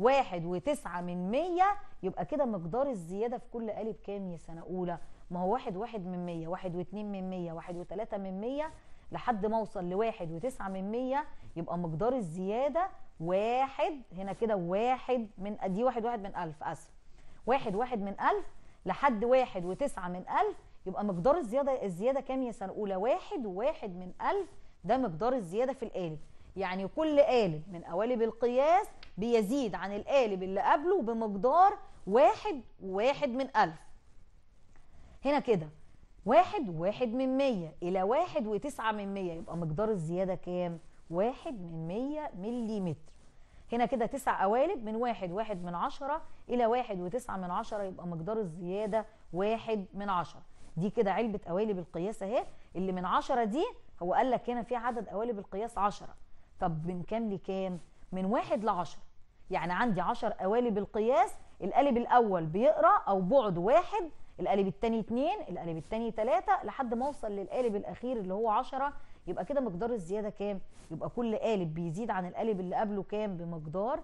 1.9. يبقى كده مقدار الزياده في كل قالب كام يا سنه اولى؟ ما هو 1.1 1.2 1.3 لحد ما اوصل ل1.9. يبقى مقدار الزياده 1 هنا كده، 1 من دي 1 من 1000، اسف، 1 من 1000 لحد 1.9. يبقى مقدار الزياده كام يا سنه اولى؟ 1 من 1000. ده مقدار الزياده في القالب. يعني كل قالب من قوالب القياس بيزيد عن القالب اللي قبله بمقدار 1 من 1000. هنا كده 1 من 100 إلى 1.9. يبقى مقدار الزيادة كام؟ 1 من 100 مليمتر. هنا كده 9 قوالب من 1 من 10 إلى 1.9، يبقى مقدار الزيادة 1 من 10. دي كده علبة قوالب القياس اهي، اللي من 10 دي هو قال لك هنا في عدد قوالب القياس 10. طب من كام لكام؟ من 1 ل10. يعني عندي 10 قوالب القياس، القالب الاول بيقرا او بعده 1، القالب الثاني 2، القالب الثاني 3، لحد ما اوصل للقالب الاخير اللي هو 10. يبقى كده مقدار الزياده كام؟ يبقى كل قالب بيزيد عن القالب اللي قبله كام؟ بمقدار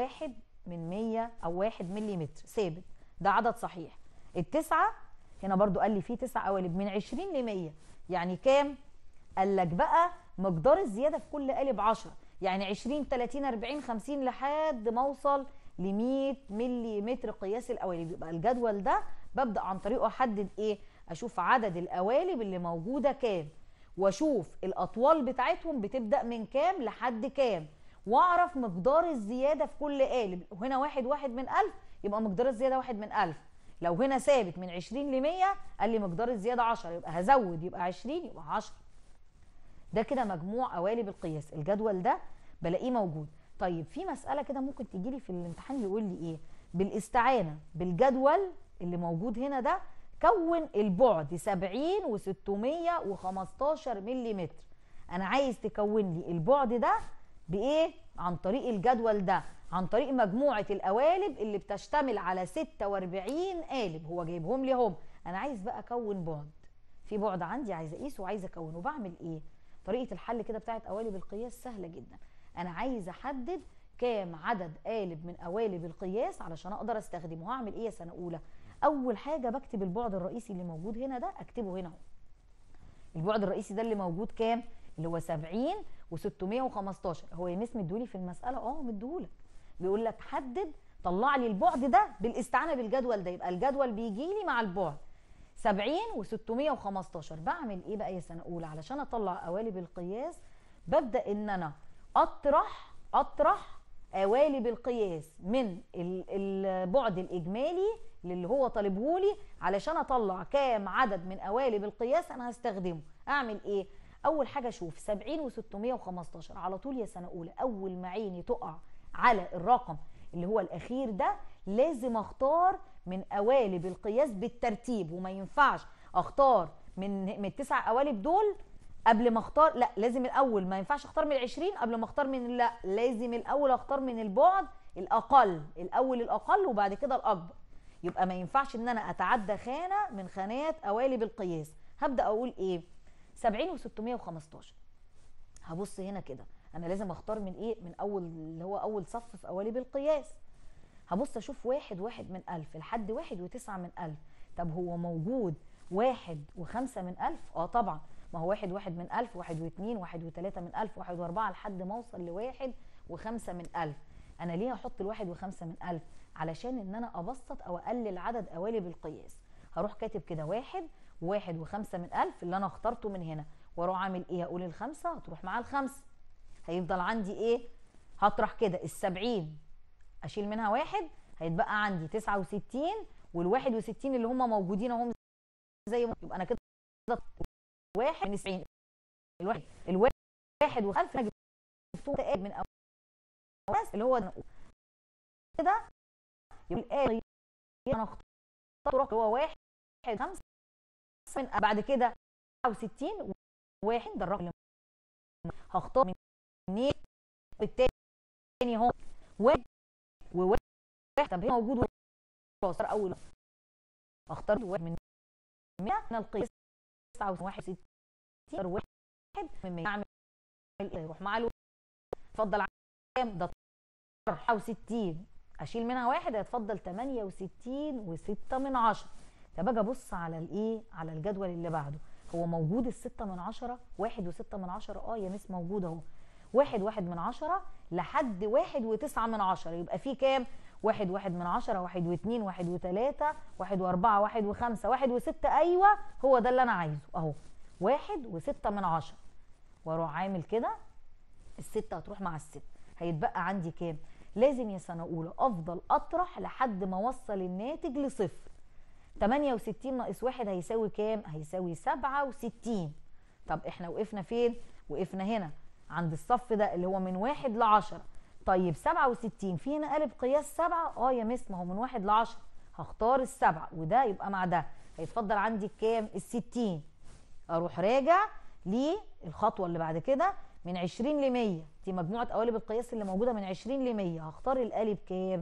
1/100 او 1 ملم ثابت. ده عدد صحيح. التسعه هنا برضو قال لي في 9 قوالب من 20 ل 100، يعني كام؟ قال لك بقى مقدار الزياده في كل قالب 10، يعني 20 30 40 50 لحد ما اوصل ل 100 ملم قياس القوالب. يبقى الجدول ده ببدا عن طريقه احدد ايه؟ اشوف عدد القوالب اللي موجوده كام، واشوف الاطوال بتاعتهم بتبدا من كام لحد كام، واعرف مقدار الزياده في كل قالب. وهنا 1 من 1000، يبقى مقدار الزياده 1 من 1000. لو هنا ثابت من 20 ل 100، قال لي مقدار الزياده 10، يبقى هزود يبقى 20 يبقى 10. ده كده مجموع قوالب القياس. الجدول ده بلاقيه موجود. طيب في مسألة كده ممكن تجي لي في الامتحان يقول لي ايه؟ بالاستعانة بالجدول اللي موجود هنا ده كون البعد 70 و615 ملم. انا عايز تكون لي البعد ده بايه؟ عن طريق الجدول ده، عن طريق مجموعة القوالب اللي بتشتمل على 46 قالب. هو جايبهم لي هم. انا عايز بقى اكون بعد. في بعد عندي عايزه اقيسه وعايزه اكونه. بعمل ايه؟ طريقه الحل كده بتاعت قوالب القياس سهله جدا. انا عايزه احدد كام عدد قالب من قوالب القياس علشان اقدر استخدمه. هعمل ايه يا سنه اولى؟ اول حاجه بكتب البعد الرئيسي اللي موجود هنا ده، اكتبه هنا اهو. البعد الرئيسي ده اللي موجود كام؟ اللي هو 70 و615. هو يا مس مديهولي في المساله؟ مديهولك. بيقول لك حدد، طلع لي البعد ده بالاستعانه بالجدول ده. يبقى الجدول بيجي لي مع البعد 70 و615. بعمل ايه بقى يا سنه اولى علشان اطلع قوالب القياس؟ ببدا ان انا اطرح قوالب القياس من البعد الاجمالي اللي هو طالبه لي علشان اطلع كام عدد من قوالب القياس انا هستخدمه. اعمل ايه؟ اول حاجه اشوف 70 و615 على طول يا سنه اولى. اول ما عيني تقع على الرقم اللي هو الاخير ده لازم اختار من قوالب القياس بالترتيب، وما ينفعش اختار من التسع قوالب دول قبل ما اختار. لا، لازم الاول. ما ينفعش اختار من 20 قبل ما اختار من، لا، لازم الاول اختار من البعد الاقل. الاول الاقل وبعد كده الاكبر. يبقى ما ينفعش ان انا اتعدى خانه من خانات قوالب القياس. هبدا اقول ايه؟ 70 و615. هبص هنا كده، انا لازم اختار من ايه؟ من اول اللي هو اول صف في قوالب القياس. هبص اشوف 1 من 1000 لحد 1 و9 من 1000. طب هو موجود 1 و5 من 1000؟ طبعا. ما هو 1 من 1000، 1 و2، 1 و3 من 1000، 1 و4 لحد ما اوصل ل1 و5 من 1000. انا ليه هحط ال1 و5 من 1000؟ علشان ان انا ابسط او اقلل عدد قوالب القياس. هروح كاتب كده 1 و5 من 1000 اللي انا اخترته من هنا، واروح عامل ايه؟ اقول الخمسه هتروح مع الخمسه، هيفضل عندي ايه؟ هطرح كده ال70 اشيل منها 1، هيتبقى عندي 69، وال61 اللي هم موجودين اهم زي ما يبقى انا كده 1 من 90. الواحد و1000 انا جبته من اول اللي هو كده. يبقى الايه انا اخترت هو 1 5 من بعد كده 69 1. ده الرقم اللي هختار منين التاني اهو 1 و1. طب هنا موجود خلاص اول اختار 1 من 100 من القياس 69 1 من 100. اعمل ايه؟ يروح مع الواحد. اتفضل كام؟ ده 64 اشيل منها 1 هيتفضل 68 و6 من 10. طب اجي ابص على الايه؟ على الجدول اللي بعده. هو موجود ال6 من 10 1 و6 من 10؟ يا مس موجود اهو. 1 من 10 لحد 1 و9 من 10. يبقى في كام؟ 1 من 10، 1 و2، 1 و3، 1 و4، 1 و5، 1 و6. ايوه هو ده اللي انا عايزه اهو. 1 و6 من 10. واروح عامل كده ال6 هتروح مع ال6. هيتبقى عندي كام؟ لازم يا سنه اولى افضل اطرح لحد ما اوصل الناتج لصفر. 68 ناقص 1 هيساوي كام؟ هيساوي 67. طب احنا وقفنا فين؟ وقفنا هنا عند الصف ده اللي هو من 1 ل10. طيب 67 في هنا قالب قياس 7؟ يا مس ما هو من 1 ل10. هختار ال7 وده يبقى مع ده، هيتفضل عندي كام؟ ال60. اروح راجع للخطوه اللي بعد كده من 20 ل 100. دي مجموعه قوالب القياس اللي موجوده من 20 ل 100. هختار القالب كام؟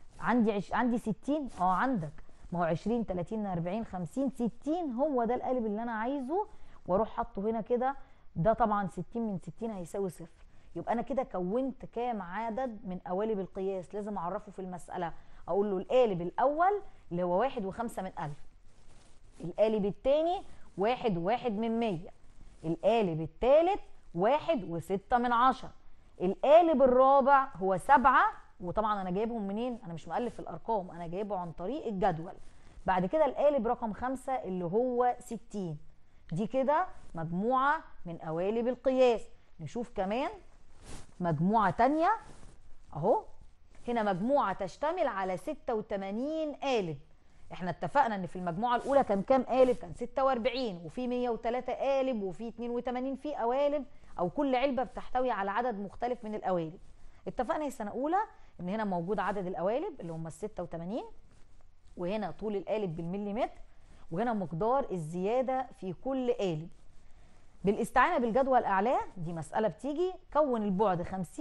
عندي 60. عندك، ما هو 20 30 40 50 60 هو ده القالب اللي انا عايزه، واروح حاطه هنا كده. ده طبعا 60 من 60 هيساوي 0. يبقى انا كده كونت كام عدد من قوالب القياس؟ لازم اعرفه في المساله. اقول له القالب الاول اللي هو 1 و5 من 1000، القالب الثاني 1 و1 من 100، القالب الثالث 1 و6 من 10، القالب الرابع هو 7. وطبعا انا جايبهم منين؟ انا مش مؤلف الارقام، انا جايبه عن طريق الجدول. بعد كده القالب رقم 5 اللي هو 60. دي كده مجموعه من قوالب القياس. نشوف كمان مجموعه تانية اهو. هنا مجموعه تشتمل على 86 قالب. احنا اتفقنا ان في المجموعه الاولى كان كام قالب؟ كان 46، وفي 103 قالب، وفي 82 في قوالب، او كل علبه بتحتوي على عدد مختلف من القوالب. اتفقنا يا سنه اولى ان هنا موجود عدد القوالب اللي هم ال 86، وهنا طول القالب بالمليمتر، وهنا مقدار الزياده في كل قالب. بالاستعانه بالجدول اعلاه، دي مساله بتيجي كون البعد 50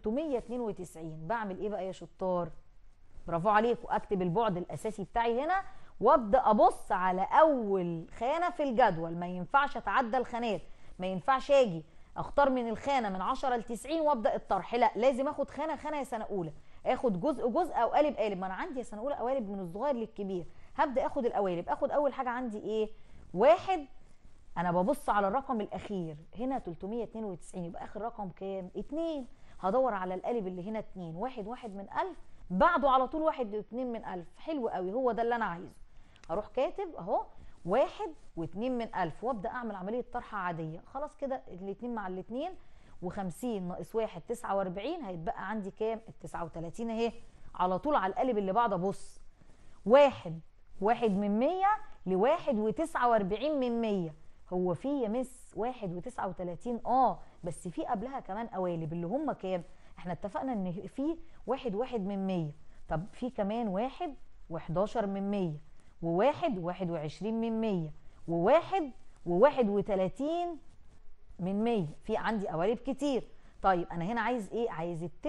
و392. بعمل ايه بقى يا شطار؟ برافو عليكم. اكتب البعد الاساسي بتاعي هنا، وابدا ابص على اول خانه في الجدول. ما ينفعش اتعدى الخانات، ما ينفعش اجي اختار من الخانه من 10 ل 90 وابدا الطرح. لا، لازم اخد خانه خانه يا سنه اولى، اخد جزء جزء او قالب قالب. ما انا عندي يا سنه اولى قوالب من الصغير للكبير. هبدا اخد القوالب. اخد اول حاجه عندي ايه؟ 1. انا ببص على الرقم الاخير هنا 392، يبقى اخر رقم كام؟ 2. هدور على القالب اللي هنا 2. 1 1 من 1000، بعده على طول 1 و2 من 1000. حلو قوي، هو ده اللي انا عايزه. هروح كاتب اهو 1 و2 من 1000، وابدا اعمل عمليه طرح عاديه. خلاص كده الاثنين مع الاثنين، و50 ناقص 1 49. هيتبقى عندي كام؟ ال 39 اهي. على طول على القالب اللي بعده ابص. 1 1 من 100 ل1 و49 من 100. هو في يا مس 1 و39؟ بس في قبلها كمان قوالب اللي هم كام؟ احنا اتفقنا ان في 1 1 من 100. طب في كمان 1 و11 من 100، و1 و21 من 100، و1 و31 من 100. في عندي قوالب كتير. طيب انا هنا عايز ايه؟ عايز ال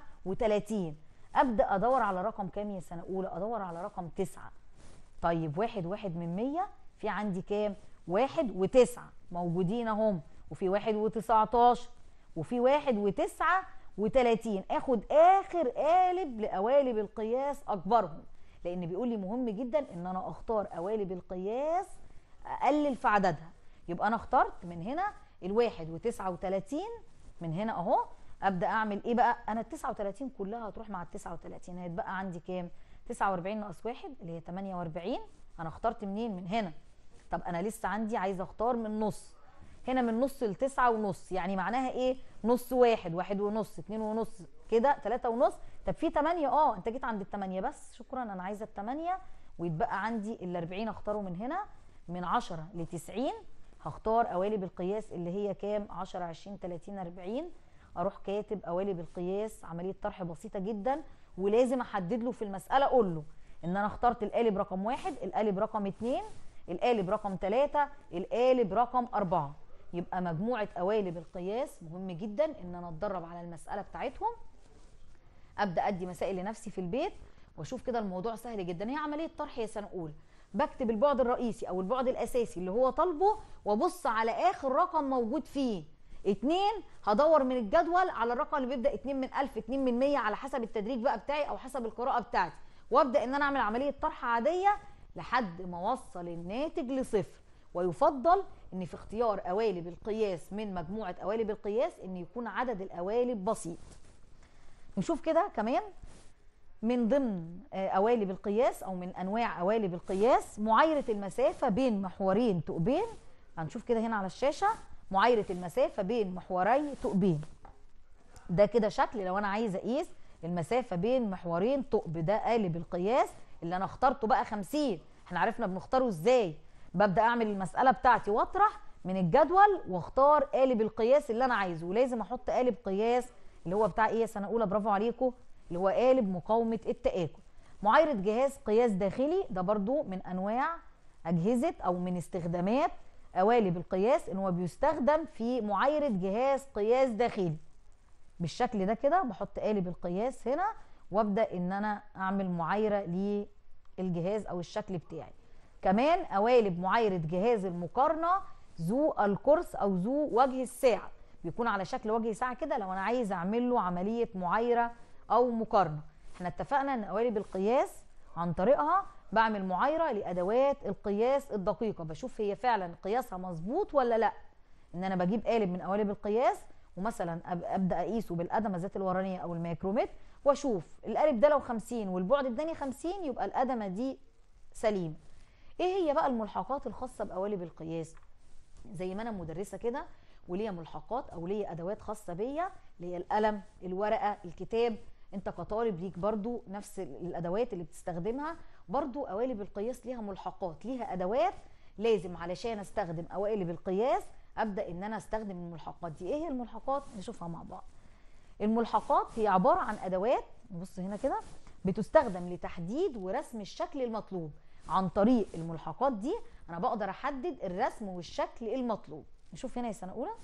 39. ابدا ادور على رقم كام يا سنه اولى؟ ادور على رقم 9. طيب 1 1 من 100 في عندي كام؟ 1 و9 موجودين اهم، وفي 1 و19، وفي 1 و39. اخد اخر قالب لقوالب القياس اكبرهم، لان بيقول لي مهم جدا ان انا اختار قوالب القياس اقلل في عددها. يبقى انا اخترت من هنا ال1 و39 من هنا اهو. ابدا اعمل ايه بقى؟ انا ال 39 كلها هتروح مع ال 39، هيتبقى عندي كام؟ 49 ناقص 1 اللي هي 48. انا اخترت منين؟ من هنا. طب انا لسه عندي عايزه اختار من نص. هنا من نص ل9 ونص، يعني معناها ايه؟ نص 1 1 ونص 2 ونص كده 3 ونص. طب في 8. انت جيت عند ال8 بس. شكرا، انا عايزه ال8. ويتبقى عندي ال40 اختاره من هنا. من 10 ل 90 هختار قوالب القياس اللي هي كام؟ 10 20 30 40. اروح كاتب قوالب القياس. عمليه طرح بسيطه جدا، ولازم احدد له في المساله. اقول له ان انا اخترت القالب رقم 1، القالب رقم 2، القالب رقم 3، القالب رقم 4. يبقى مجموعه قوالب القياس مهم جدا ان انا اتدرب على المساله بتاعتهم. ابدا ادي مسائل لنفسي في البيت واشوف كده الموضوع سهل جدا. هي عمليه طرح يا سنه اولى. بكتب البعد الرئيسي او البعد الاساسي اللي هو طالبه، وابص على اخر رقم موجود فيه. 2 هدور من الجدول على الرقم اللي بيبدا 2 من 1000 2 من 100 على حسب التدريج بقى بتاعي او حسب القراءه بتاعتي، وابدا ان انا اعمل عمليه طرح عاديه لحد ما اوصل الناتج لصفر. ويفضل ان في اختيار قوالب القياس من مجموعه قوالب القياس ان يكون عدد القوالب بسيط. نشوف كده كمان من ضمن قوالب القياس او من انواع قوالب القياس معايره المسافه بين محورين ثقبين. هنشوف كده هنا على الشاشه معايره المسافه بين محوري ثقبين. ده كده شكل لو انا عايزه اقيس المسافه بين محورين ثقب. ده قالب القياس اللي انا اخترته بقى 50. احنا عرفنا بنختاره ازاي. ببدا اعمل المساله بتاعتي واطرح من الجدول واختار قالب القياس اللي انا عايزه. ولازم احط قالب قياس اللي هو بتاع ايه يا سنه اولى؟ برافو عليكم، اللي هو قالب مقاومه التآكل. معايره جهاز قياس داخلي ده برضو من انواع اجهزه او من استخدامات قوالب القياس ان هو بيستخدم في معايره جهاز قياس داخلي بالشكل ده كده. بحط قالب القياس هنا وابدا ان انا اعمل معايره للجهاز او الشكل بتاعي. كمان قوالب معايره جهاز المقارنه ذو القرص او ذو وجه الساعه، بيكون على شكل وجه ساعه كده لو انا عايز اعمل له عمليه معايره او مقارنه. احنا اتفقنا ان قوالب القياس عن طريقها بعمل معايره لادوات القياس الدقيقه، بشوف هي فعلا قياسها مظبوط ولا لا. ان انا بجيب قالب من قوالب القياس ومثلا ابدا اقيسه بالقدمه ذات الورانيه او الميكرومتر، واشوف القالب ده لو 50 والبعد اداني 50 يبقى القدمه دي سليمه. ايه هي بقى الملحقات الخاصه بقوالب القياس؟ زي ما انا مدرسه كده وليا ملحقات او ليا ادوات خاصه بيا، اللي هي القلم، الورقه، الكتاب. انت كطالب ليك برضو نفس الادوات اللي بتستخدمها. برضو قوالب القياس ليها ملحقات، ليها ادوات لازم علشان استخدم قوالب القياس ابدا ان انا استخدم الملحقات دي. ايه هي الملحقات؟ نشوفها مع بعض. الملحقات هي عباره عن ادوات، نبص هنا كده، بتستخدم لتحديد ورسم الشكل المطلوب. عن طريق الملحقات دي انا بقدر احدد الرسم والشكل المطلوب. نشوف هنا يا سنه اولى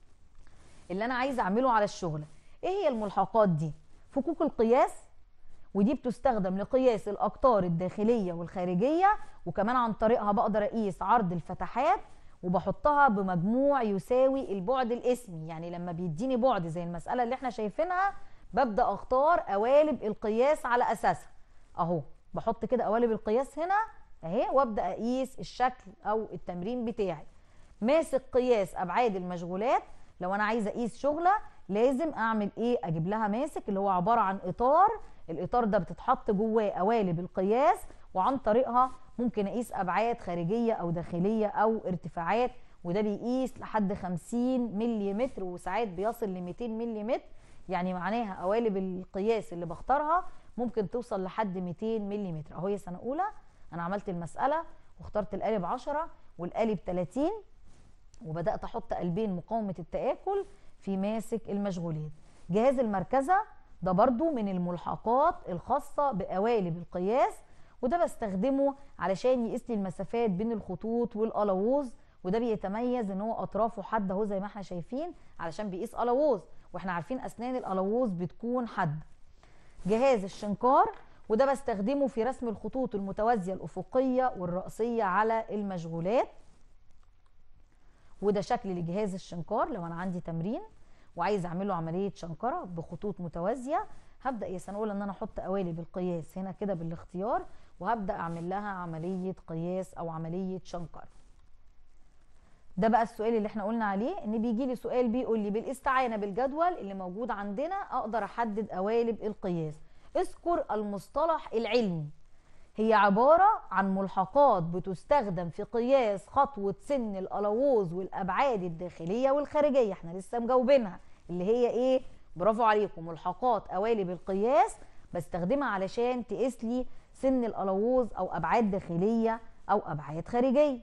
اللي انا عايزه اعمله على الشغل. ايه هي الملحقات دي؟ فكوك القياس، ودي بتستخدم لقياس الاقطار الداخليه والخارجيه، وكمان عن طريقها بقدر اقيس عرض الفتحات وبحطها بمجموع يساوي البعد الاسمي. يعني لما بيديني بعد زي المساله اللي احنا شايفينها ببدا اختار قوالب القياس على اساسها. اهو بحط كده قوالب القياس هنا اهي وابدا اقيس الشكل او التمرين بتاعي. ماسك قياس ابعاد المشغولات، لو انا عايزه اقيس شغله لازم اعمل ايه؟ اجيب لها ماسك اللي هو عباره عن اطار. الاطار ده بتتحط جواه قوالب القياس، وعن طريقها ممكن اقيس ابعاد خارجيه او داخليه او ارتفاعات، وده بيقيس لحد 50 ملم وساعات بيصل ل 200 ملم. يعني معناها قوالب القياس اللي بختارها ممكن توصل لحد 200 ملم. اهو يا سنه اولى انا عملت المساله واخترت القالب 10 والقالب 30، وبدات احط قلبين مقاومه التآكل في ماسك المشغولات. جهاز المركزه ده برضو من الملحقات الخاصه بقوالب القياس، وده بستخدمه علشان يقيس لي المسافات بين الخطوط والقلاووز، وده بيتميز ان هو اطرافه حاده اهو زي ما احنا شايفين علشان بيقيس قلاووز، واحنا عارفين اسنان القلاووز بتكون حاده. جهاز الشنكار، وده بستخدمه في رسم الخطوط المتوازيه الافقيه والرأسيه على المشغولات، وده شكل لجهاز الشنكار. لو انا عندي تمرين وعايز اعمل له عمليه شنكره بخطوط متوازيه، هبدا يا سنه اولى ان انا احط قوالب القياس هنا كده بالاختيار، وهبدا اعمل لها عمليه قياس او عمليه شنكره. ده بقى السؤال اللي احنا قلنا عليه، ان بيجي لي سؤال بيقول لي بالاستعانه بالجدول اللي موجود عندنا اقدر احدد قوالب القياس. اذكر المصطلح العلمي. هي عباره عن ملحقات بتستخدم في قياس خطوه سن القلاووز والابعاد الداخليه والخارجيه. احنا لسه مجاوبينها اللي هي ايه؟ برافو عليكم، ملحقات قوالب القياس بستخدمها علشان تقيس لي سن القلاووز او ابعاد داخليه او ابعاد خارجيه.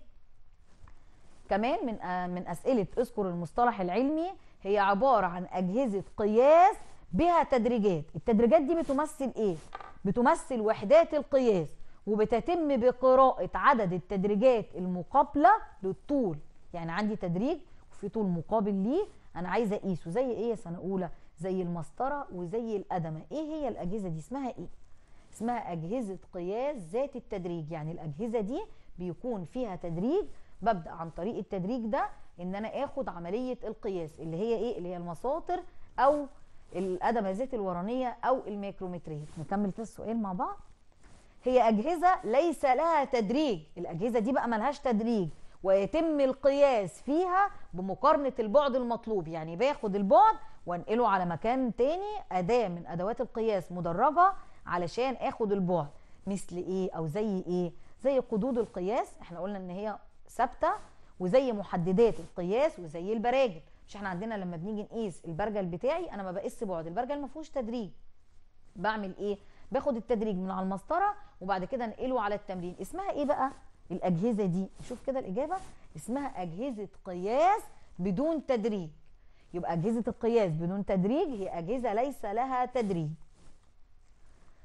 كمان من اسئله اذكر المصطلح العلمي، هي عباره عن اجهزه قياس بها تدريجات. التدريجات دي بتمثل ايه؟ بتمثل وحدات القياس، وبتتم بقراءه عدد التدريجات المقابله للطول. يعني عندي تدريج وفي طول مقابل ليه انا عايزه اقيسه. زي ايه يا سنه اولى؟ زي المسطره وزي القدمه. ايه هي الاجهزه دي؟ اسمها ايه؟ اسمها اجهزه قياس ذات التدريج. يعني الاجهزه دي بيكون فيها تدريج، ببدا عن طريق التدريج ده ان انا اخد عمليه القياس اللي هي ايه؟ اللي هي المساطر او القدمه ذات الورانيه او الميكرومتريه. نكمل كده السؤال مع بعض. هي اجهزه ليس لها تدريج. الاجهزه دي بقى ملهاش تدريج، ويتم القياس فيها بمقارنه البعد المطلوب. يعني باخد البعد وانقله على مكان تاني، اداه من ادوات القياس مدرجه علشان اخد البعد. مثل ايه او زي ايه؟ زي قدود القياس، احنا قلنا ان هي ثابته، وزي محددات القياس، وزي البراجل. مش احنا عندنا لما بنيجي نقيس البرجل بتاعي انا ما بقيس بعد، البرجل ما فيهوش تدريج. بعمل ايه؟ باخد التدريج من على المسطره وبعد كده انقله على التمرين. اسمها ايه بقى الاجهزه دي؟ نشوف كده الاجابه. اسمها اجهزه قياس بدون تدريج. يبقى اجهزه القياس بدون تدريج هي اجهزه ليس لها تدريج.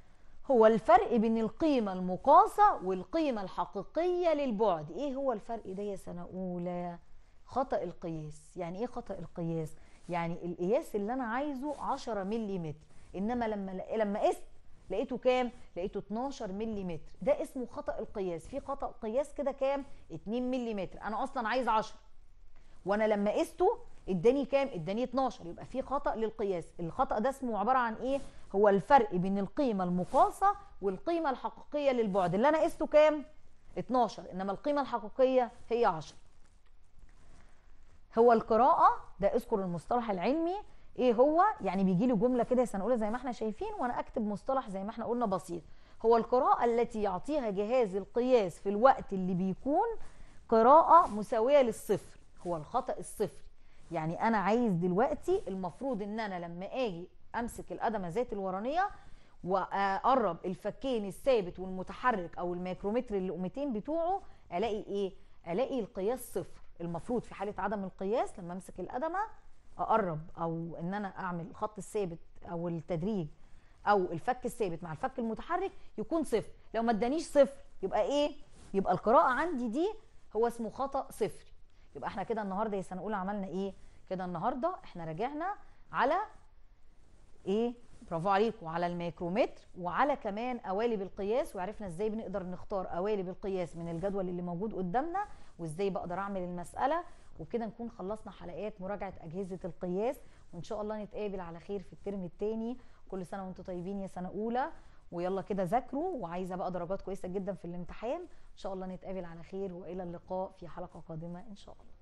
هو الفرق بين القيمة المقاسة والقيمة الحقيقية للبعد. ايه هو الفرق ده يا سنة اولى؟ خطأ القياس. يعني ايه خطأ القياس؟ يعني القياس اللي انا عايزه 10 ملم، انما لما قست لقيته كام؟ لقيته 12 ملم. ده اسمه خطأ القياس. في خطأ قياس كده كام؟ 2 ملم. انا اصلا عايز 10، وانا لما قسته اداني كام؟ اداني 12. يبقى في خطأ للقياس. الخطأ ده اسمه عبارة عن ايه؟ هو الفرق بين القيمة المقاسة والقيمة الحقيقية للبعد. اللي انا قسته كام؟ 12، انما القيمة الحقيقية هي 10. هو القراءة ده، اذكر المصطلح العلمي ايه هو. يعني بيجي لي جملة كده سنة اولى زي ما احنا شايفين، وانا اكتب مصطلح زي ما احنا قلنا بسيط. هو القراءة التي يعطيها جهاز القياس في الوقت اللي بيكون قراءة مساوية للصفر. هو الخطأ الصفري. يعني انا عايز دلوقتي، المفروض ان انا لما اجي امسك القدمة ذات الورانية واقرب الفكين الثابت والمتحرك او الميكرومتر اللقمتين بتوعه، الاقي ايه؟ الاقي القياس صفر. المفروض في حالة عدم القياس لما امسك القدمة اقرب، او ان انا اعمل الخط الثابت او التدريج او الفك الثابت مع الفك المتحرك يكون صفر. لو ما ادانيش صفر يبقى ايه؟ يبقى القراءة عندي دي هو اسمه خطأ صفري. يبقى احنا كده النهارده يا سنة اولى عملنا ايه؟ كده النهارده احنا راجعنا على ايه؟ برافو عليكم، على الميكرومتر وعلى كمان قوالب القياس، وعرفنا ازاي بنقدر نختار قوالب القياس من الجدول اللي موجود قدامنا، وازاي بقدر اعمل المسألة. وبكده نكون خلصنا حلقات مراجعة أجهزة القياس، وإن شاء الله نتقابل على خير في الترم الثاني. كل سنة وانتم طيبين يا سنة أولى، ويلا كده ذاكروا، وعايزة بقى درجات كويسة جدا في الامتحان. إن شاء الله نتقابل على خير، وإلى اللقاء في حلقة قادمة إن شاء الله.